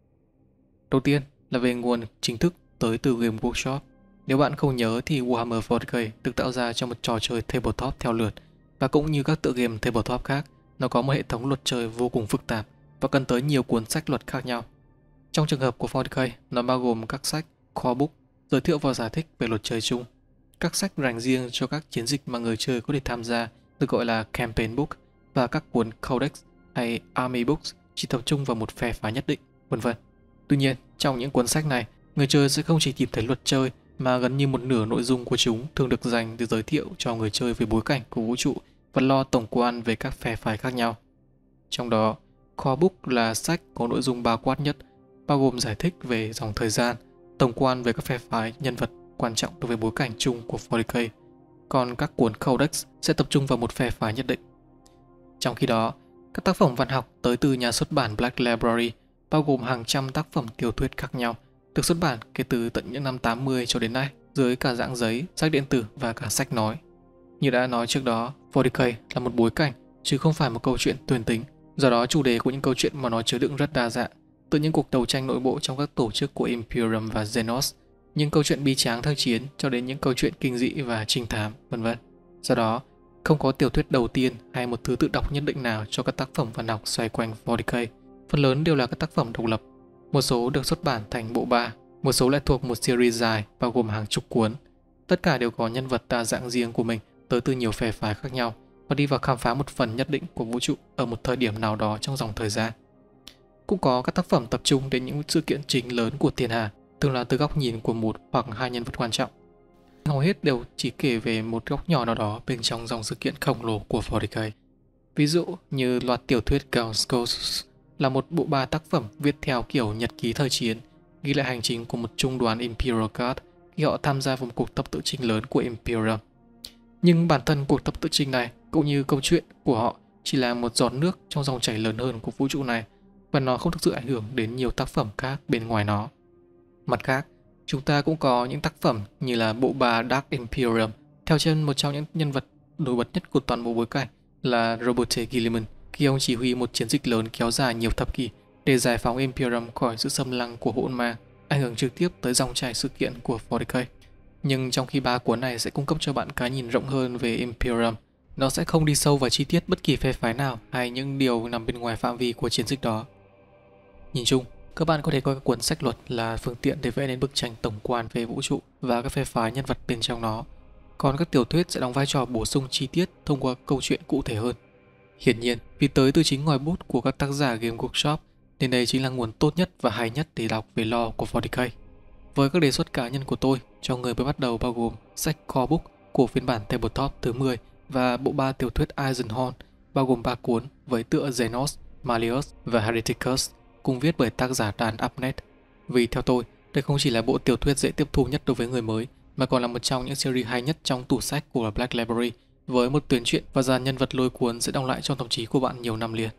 Speaker 1: Đầu tiên là về nguồn chính thức tới từ Game Workshop. Nếu bạn không nhớ thì Warhammer 40K được tạo ra cho một trò chơi tabletop theo lượt, và cũng như các tựa game tabletop khác, nó có một hệ thống luật chơi vô cùng phức tạp và cần tới nhiều cuốn sách luật khác nhau. Trong trường hợp của 40K, nó bao gồm các sách core book giới thiệu và giải thích về luật chơi chung, các sách dành riêng cho các chiến dịch mà người chơi có thể tham gia được gọi là campaign book, và các cuốn codex hay army books chỉ tập trung vào một phe phái nhất định, vân vân. Tuy nhiên, trong những cuốn sách này, người chơi sẽ không chỉ tìm thấy luật chơi mà gần như một nửa nội dung của chúng thường được dành để giới thiệu cho người chơi về bối cảnh của vũ trụ và lo tổng quan về các phe phái khác nhau. Trong đó, core book là sách có nội dung bao quát nhất, bao gồm giải thích về dòng thời gian, tổng quan về các phe phái, nhân vật quan trọng đối với bối cảnh chung của 40K. Còn các cuốn codex sẽ tập trung vào một phe phái nhất định. Trong khi đó, các tác phẩm văn học tới từ nhà xuất bản Black Library bao gồm hàng trăm tác phẩm tiểu thuyết khác nhau, được xuất bản kể từ tận những năm 80 cho đến nay, dưới cả dạng giấy, sách điện tử và cả sách nói. Như đã nói trước đó, 40K là một bối cảnh, chứ không phải một câu chuyện tuyên tính. Do đó, chủ đề của những câu chuyện mà nó chứa đựng rất đa dạng, từ những cuộc đấu tranh nội bộ trong các tổ chức của Imperium và Xenos, những câu chuyện bi tráng thời chiến cho đến những câu chuyện kinh dị và trinh thám, vân vân. Do đó, không có tiểu thuyết đầu tiên hay một thứ tự đọc nhất định nào cho các tác phẩm văn học xoay quanh 40K. Phần lớn đều là các tác phẩm độc lập. Một số được xuất bản thành bộ ba, một số lại thuộc một series dài bao gồm hàng chục cuốn. Tất cả đều có nhân vật đa dạng riêng của mình tới từ nhiều phe phái khác nhau và đi vào khám phá một phần nhất định của vũ trụ ở một thời điểm nào đó trong dòng thời gian. Cũng có các tác phẩm tập trung đến những sự kiện chính lớn của thiên hà, thường là từ góc nhìn của một hoặc hai nhân vật quan trọng. Hầu hết đều chỉ kể về một góc nhỏ nào đó bên trong dòng sự kiện khổng lồ của 40K. Ví dụ như loạt tiểu thuyết Gaunt's Ghosts là một bộ ba tác phẩm viết theo kiểu nhật ký thời chiến, ghi lại hành trình của một trung đoàn Imperial Guard khi họ tham gia vào một cuộc tập tự chinh lớn của Imperium. Nhưng bản thân cuộc tập tự chinh này cũng như câu chuyện của họ chỉ là một giọt nước trong dòng chảy lớn hơn của vũ trụ này, và nó không thực sự ảnh hưởng đến nhiều tác phẩm khác bên ngoài nó. Mặt khác, chúng ta cũng có những tác phẩm như là bộ ba Dark Imperium theo chân một trong những nhân vật nổi bật nhất của toàn bộ bối cảnh là Robert Guilliman, khi ông chỉ huy một chiến dịch lớn kéo dài nhiều thập kỷ để giải phóng Imperium khỏi sự xâm lăng của hỗn ma, ảnh hưởng trực tiếp tới dòng chảy sự kiện của 40K. Nhưng trong khi ba cuốn này sẽ cung cấp cho bạn cái nhìn rộng hơn về Imperium, Nó sẽ không đi sâu vào chi tiết bất kỳ phe phái nào hay những điều nằm bên ngoài phạm vi của chiến dịch đó. Nhìn chung, các bạn có thể coi các cuốn sách luật là phương tiện để vẽ nên bức tranh tổng quan về vũ trụ và các phe phái nhân vật bên trong nó. Còn các tiểu thuyết sẽ đóng vai trò bổ sung chi tiết thông qua câu chuyện cụ thể hơn. Hiển nhiên, vì tới từ chính ngòi bút của các tác giả Game Workshop, nên đây chính là nguồn tốt nhất và hay nhất để đọc về lore của 40K. Với các đề xuất cá nhân của tôi cho người mới bắt đầu bao gồm sách Core Book của phiên bản Tabletop thứ 10 và bộ 3 tiểu thuyết Eisenhorn, bao gồm 3 cuốn với tựa Xenos, Malleus và Hereticus, cùng viết bởi tác giả Dan Abnett. Vì theo tôi, đây không chỉ là bộ tiểu thuyết dễ tiếp thu nhất đối với người mới, mà còn là một trong những series hay nhất trong tủ sách của Black Library, với một tuyến truyện và dàn nhân vật lôi cuốn sẽ đọng lại trong tâm trí của bạn nhiều năm liền.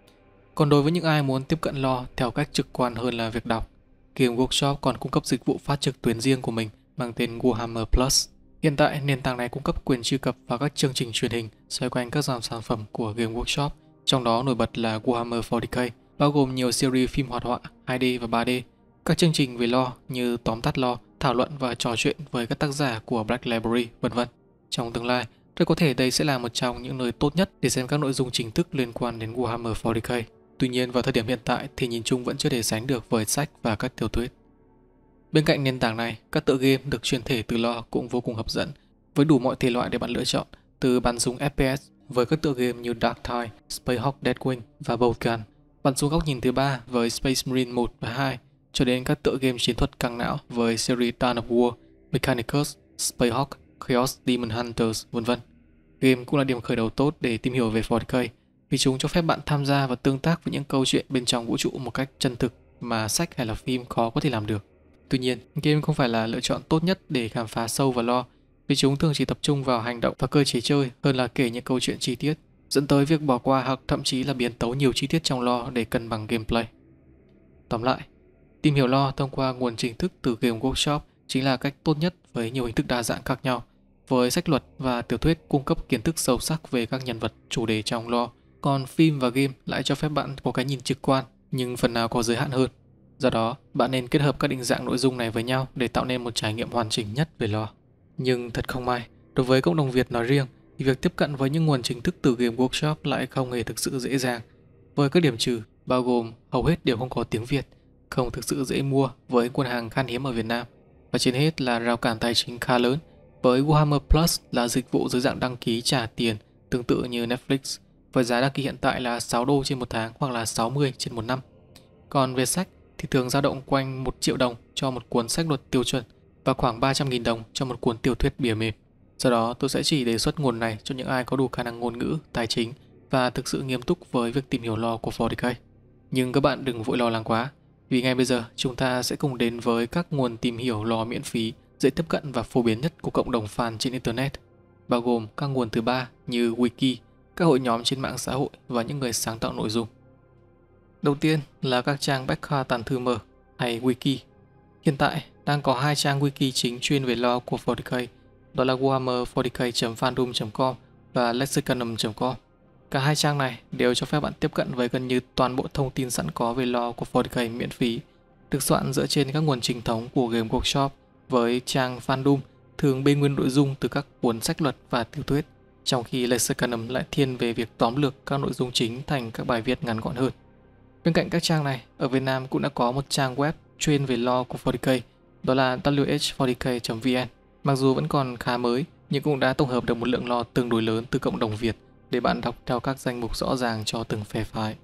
Speaker 1: Còn đối với những ai muốn tiếp cận lore theo cách trực quan hơn là việc đọc, Game Workshop còn cung cấp dịch vụ phát trực tuyến riêng của mình mang tên Warhammer Plus. Hiện tại, nền tảng này cung cấp quyền truy cập vào các chương trình truyền hình xoay quanh các dòng sản phẩm của Game Workshop, trong đó nổi bật là Warhammer 40K, bao gồm nhiều series phim hoạt họa 2D và 3D, các chương trình về lore như tóm tắt lore, thảo luận và trò chuyện với các tác giả của Black Library, vân vân. Trong tương lai, rất có thể đây sẽ là một trong những nơi tốt nhất để xem các nội dung chính thức liên quan đến Warhammer 40K. Tuy nhiên, vào thời điểm hiện tại thì nhìn chung vẫn chưa thể sánh được với sách và các tiểu thuyết. Bên cạnh nền tảng này, các tựa game được truyền thể từ lore cũng vô cùng hấp dẫn, với đủ mọi thể loại để bạn lựa chọn, từ bắn súng FPS với các tựa game như Dark Tide, Spacehawk Deathwing và Boltgun, bắn súng góc nhìn thứ ba với Space Marine 1 và 2, cho đến các tựa game chiến thuật căng não với series Dawn of War, Mechanicus, Spacehawk, Chaos Demon Hunters, vân vân. Game cũng là điểm khởi đầu tốt để tìm hiểu về 40K, vì chúng cho phép bạn tham gia và tương tác với những câu chuyện bên trong vũ trụ một cách chân thực mà sách hay là phim khó có thể làm được. Tuy nhiên, game không phải là lựa chọn tốt nhất để khám phá sâu vào lore, vì chúng thường chỉ tập trung vào hành động và cơ chế chơi hơn là kể những câu chuyện chi tiết, dẫn tới việc bỏ qua hoặc thậm chí là biến tấu nhiều chi tiết trong lore để cân bằng gameplay. Tóm lại, tìm hiểu lore thông qua nguồn chính thức từ Game Workshop chính là cách tốt nhất với nhiều hình thức đa dạng khác nhau, với sách luật và tiểu thuyết cung cấp kiến thức sâu sắc về các nhân vật, chủ đề trong lore, còn phim và game lại cho phép bạn có cái nhìn trực quan nhưng phần nào có giới hạn hơn. Do đó, bạn nên kết hợp các định dạng nội dung này với nhau để tạo nên một trải nghiệm hoàn chỉnh nhất về lore. Nhưng thật không may, đối với cộng đồng Việt nói riêng, thì việc tiếp cận với những nguồn chính thức từ Game Workshop lại không hề thực sự dễ dàng, với các điểm trừ bao gồm hầu hết đều không có tiếng Việt, không thực sự dễ mua với nguồn hàng khan hiếm ở Việt Nam, và trên hết là rào cản tài chính khá lớn, với Warhammer Plus là dịch vụ dưới dạng đăng ký trả tiền tương tự như Netflix, với giá đăng ký hiện tại là 6 đô trên một tháng hoặc là 60 trên một năm. Còn về sách thì thường dao động quanh 1 triệu đồng cho một cuốn sách luật tiêu chuẩn và khoảng 300.000 đồng cho một cuốn tiểu thuyết bìa mềm. Do đó, tôi sẽ chỉ đề xuất nguồn này cho những ai có đủ khả năng ngôn ngữ, tài chính và thực sự nghiêm túc với việc tìm hiểu lore của 40K. Nhưng các bạn đừng vội lo lắng quá, vì ngay bây giờ chúng ta sẽ cùng đến với các nguồn tìm hiểu lore miễn phí, dễ tiếp cận và phổ biến nhất của cộng đồng fan trên Internet, bao gồm các nguồn thứ ba như Wiki, các hội nhóm trên mạng xã hội và những người sáng tạo nội dung. Đầu tiên là các trang bách khoa tàn thư mở hay Wiki. Hiện tại đang có 2 trang Wiki chính chuyên về lore của 40K, đó là warhammer40k.fandom.com và lexicanum.com. Cả hai trang này đều cho phép bạn tiếp cận với gần như toàn bộ thông tin sẵn có về lore của 40K miễn phí, được soạn dựa trên các nguồn chính thống của Game Workshop, với trang Fandom thường bê nguyên nội dung từ các cuốn sách luật và tiểu thuyết, trong khi Lexicanum lại thiên về việc tóm lược các nội dung chính thành các bài viết ngắn gọn hơn. Bên cạnh các trang này, ở Việt Nam cũng đã có một trang web chuyên về lore của 40K, đó là wh40k.vn. Mặc dù vẫn còn khá mới, nhưng cũng đã tổng hợp được một lượng lore tương đối lớn từ cộng đồng Việt để bạn đọc theo các danh mục rõ ràng cho từng phe phái.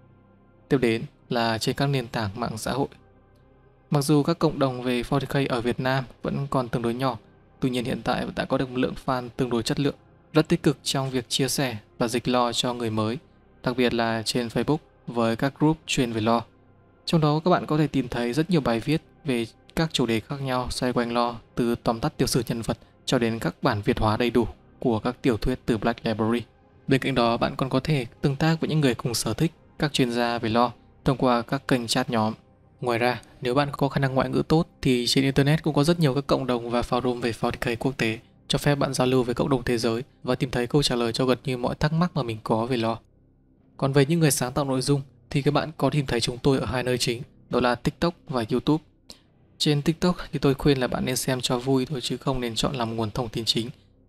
Speaker 1: Tiếp đến là trên các nền tảng mạng xã hội. Mặc dù các cộng đồng về 40K ở Việt Nam vẫn còn tương đối nhỏ, tuy nhiên hiện tại đã có được một lượng fan tương đối chất lượng, rất tích cực trong việc chia sẻ và dịch lore cho người mới, đặc biệt là trên Facebook với các group chuyên về lore. Trong đó các bạn có thể tìm thấy rất nhiều bài viết về các chủ đề khác nhau xoay quanh lore, từ tóm tắt tiểu sử nhân vật cho đến các bản Việt hóa đầy đủ của các tiểu thuyết từ Black Library. Bên cạnh đó, bạn còn có thể tương tác với những người cùng sở thích, các chuyên gia về lore thông qua các kênh chat nhóm. Ngoài ra, nếu bạn có khả năng ngoại ngữ tốt thì trên Internet cũng có rất nhiều các cộng đồng và forum về 40K quốc tế, cho phép bạn giao lưu với cộng đồng thế giới và tìm thấy câu trả lời cho gần như mọi thắc mắc mà mình có về lore. Còn về những người sáng tạo nội dung thì các bạn có tìm thấy chúng tôi ở 2 nơi chính, đó là TikTok và YouTube. Trên TikTok thì tôi khuyên là bạn nên xem cho vui thôi chứ không nên chọn làm nguồn thông tin chính,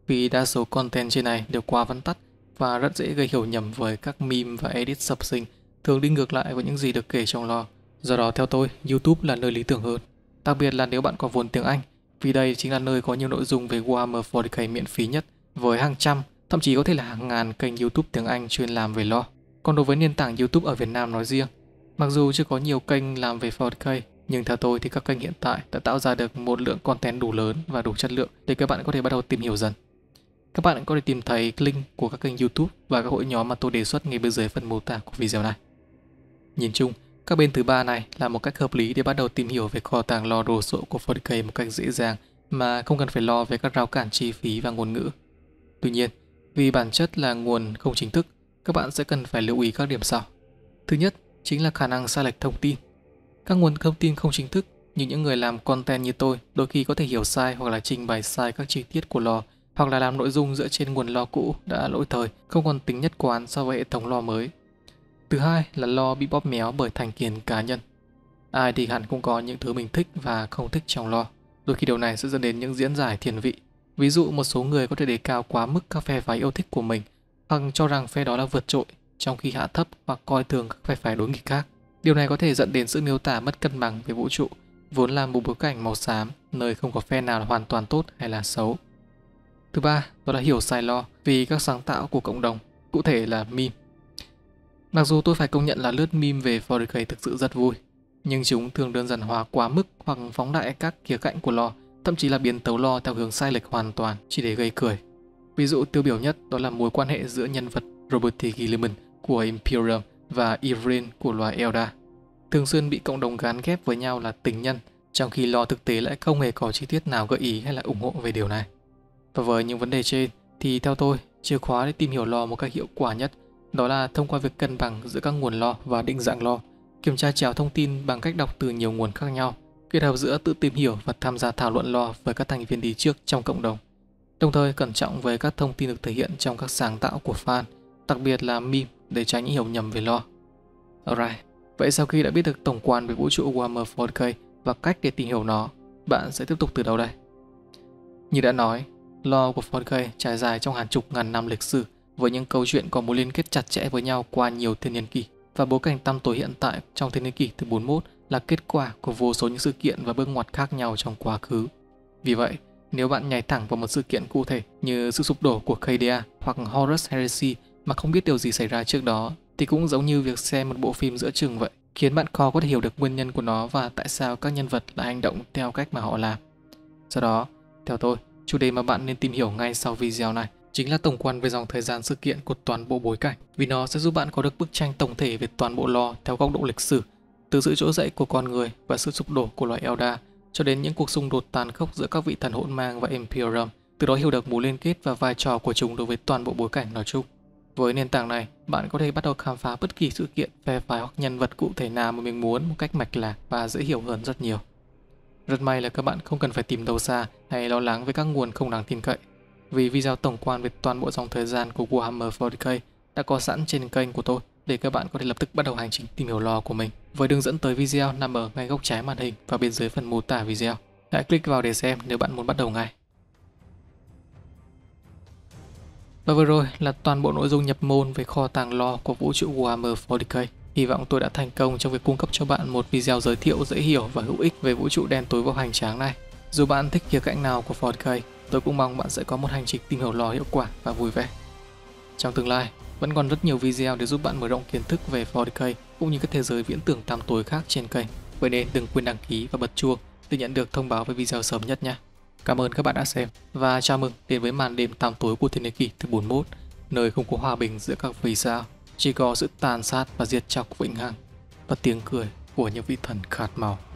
Speaker 1: vì đa số content trên này đều quá vắn tắt và rất dễ gây hiểu nhầm với các meme và edit sập sinh, thường đi ngược lại với những gì được kể trong lore. Do đó theo tôi, YouTube là nơi lý tưởng hơn, đặc biệt là nếu bạn có vốn tiếng Anh, vì đây chính là nơi có nhiều nội dung về Warhammer 40k miễn phí nhất, với hàng trăm, thậm chí có thể là hàng ngàn kênh YouTube tiếng Anh chuyên làm về lore. Còn đối với nền tảng YouTube ở Việt Nam nói riêng, mặc dù chưa có nhiều kênh làm về 40k, nhưng theo tôi thì các kênh hiện tại đã tạo ra được một lượng content đủ lớn và đủ chất lượng để các bạn có thể bắt đầu tìm hiểu dần. Các bạn có thể tìm thấy link của các kênh YouTube và các hội nhóm mà tôi đề xuất ngay bên dưới phần mô tả của video này. Nhìn chung, các bên thứ ba này là một cách hợp lý để bắt đầu tìm hiểu về kho tàng lore đồ sộ của 40k một cách dễ dàng mà không cần phải lo về các rào cản chi phí và ngôn ngữ. Tuy nhiên, vì bản chất là nguồn không chính thức, các bạn sẽ cần phải lưu ý các điểm sau. Thứ nhất, chính là khả năng sai lệch thông tin. Các nguồn thông tin không chính thức như những người làm content như tôi đôi khi có thể hiểu sai hoặc là trình bày sai các chi tiết của lore, hoặc là làm nội dung dựa trên nguồn lore cũ đã lỗi thời, không còn tính nhất quán so với hệ thống lore mới. Thứ hai là lore bị bóp méo bởi thành kiến cá nhân. Ai thì hẳn cũng có những thứ mình thích và không thích trong lore. Đôi khi điều này sẽ dẫn đến những diễn giải thiên vị. Ví dụ một số người có thể đề cao quá mức các phe phái yêu thích của mình, hoặc cho rằng phe đó là vượt trội, trong khi hạ thấp hoặc coi thường các phe phái đối nghịch khác. Điều này có thể dẫn đến sự miêu tả mất cân bằng về vũ trụ, vốn là một bối cảnh màu xám, nơi không có phe nào là hoàn toàn tốt hay là xấu. Thứ ba, đó là hiểu sai lore vì các sáng tạo của cộng đồng, cụ thể là meme. Mặc dù tôi phải công nhận là lướt meme về 40k thực sự rất vui, nhưng chúng thường đơn giản hóa quá mức hoặc phóng đại các khía cạnh của lore, thậm chí là biến tấu lore theo hướng sai lệch hoàn toàn chỉ để gây cười. Ví dụ tiêu biểu nhất đó là mối quan hệ giữa nhân vật Robert T. Gilliman của Imperium và Yrene của loài Eldar, thường xuyên bị cộng đồng gán ghép với nhau là tình nhân, trong khi lore thực tế lại không hề có chi tiết nào gợi ý hay là ủng hộ về điều này. Và với những vấn đề trên thì theo tôi, chìa khóa để tìm hiểu lore một cách hiệu quả nhất đó là thông qua việc cân bằng giữa các nguồn lore và định dạng lore, kiểm tra chéo thông tin bằng cách đọc từ nhiều nguồn khác nhau, kết hợp giữa tự tìm hiểu và tham gia thảo luận lore với các thành viên đi trước trong cộng đồng. Đồng thời cẩn trọng với các thông tin được thể hiện trong các sáng tạo của fan, đặc biệt là meme để tránh hiểu nhầm về lore. Alright, vậy sau khi đã biết được tổng quan về vũ trụ Warhammer 40k và cách để tìm hiểu nó, bạn sẽ tiếp tục từ đâu đây? Như đã nói, lore của 40k trải dài trong hàng chục ngàn năm lịch sử với những câu chuyện có mối liên kết chặt chẽ với nhau qua nhiều thiên niên kỷ, và bối cảnh tăm tối hiện tại trong thiên niên kỷ thứ 41 là kết quả của vô số những sự kiện và bước ngoặt khác nhau trong quá khứ. Vì vậy, nếu bạn nhảy thẳng vào một sự kiện cụ thể như sự sụp đổ của Cadia hoặc Horus Heresy mà không biết điều gì xảy ra trước đó, thì cũng giống như việc xem một bộ phim giữa chừng vậy, khiến bạn khó có thể hiểu được nguyên nhân của nó và tại sao các nhân vật lại hành động theo cách mà họ làm. Do đó, theo tôi, chủ đề mà bạn nên tìm hiểu ngay sau video này chính là tổng quan về dòng thời gian sự kiện của toàn bộ bối cảnh, vì nó sẽ giúp bạn có được bức tranh tổng thể về toàn bộ lore theo góc độ lịch sử, từ sự trỗi dậy của con người và sự sụp đổ của loài Eldar cho đến những cuộc xung đột tàn khốc giữa các vị thần hỗn mang và Imperium, từ đó hiểu được mối liên kết và vai trò của chúng đối với toàn bộ bối cảnh nói chung. Với nền tảng này, bạn có thể bắt đầu khám phá bất kỳ sự kiện, phe phái hoặc nhân vật cụ thể nào mà mình muốn một cách mạch lạc và dễ hiểu hơn rất nhiều. Rất may là các bạn không cần phải tìm đâu xa hay lo lắng về các nguồn không đáng tin cậy, vì video tổng quan về toàn bộ dòng thời gian của Warhammer 40k đã có sẵn trên kênh của tôi để các bạn có thể lập tức bắt đầu hành trình tìm hiểu lore của mình, với đường dẫn tới video nằm ở ngay góc trái màn hình và bên dưới phần mô tả video. Hãy click vào để xem nếu bạn muốn bắt đầu ngay. Và vừa rồi là toàn bộ nội dung nhập môn về kho tàng lore của vũ trụ Warhammer 40k. Hy vọng tôi đã thành công trong việc cung cấp cho bạn một video giới thiệu dễ hiểu và hữu ích về vũ trụ đen tối và hoành tráng này. Dù bạn thích khía cạnh nào của 40k, tôi cũng mong bạn sẽ có một hành trình tìm hiểu lore hiệu quả và vui vẻ. Trong tương lai, vẫn còn rất nhiều video để giúp bạn mở rộng kiến thức về 40k cũng như các thế giới viễn tưởng tăm tối khác trên kênh. Vậy nên đừng quên đăng ký và bật chuông để nhận được thông báo về video sớm nhất nhé. Cảm ơn các bạn đã xem và chào mừng đến với màn đêm tăm tối của thiên niên kỷ thứ 41, nơi không có hòa bình giữa các vì sao, chỉ có sự tàn sát và diệt chóc vĩnh hằng và tiếng cười của những vị thần khát máu.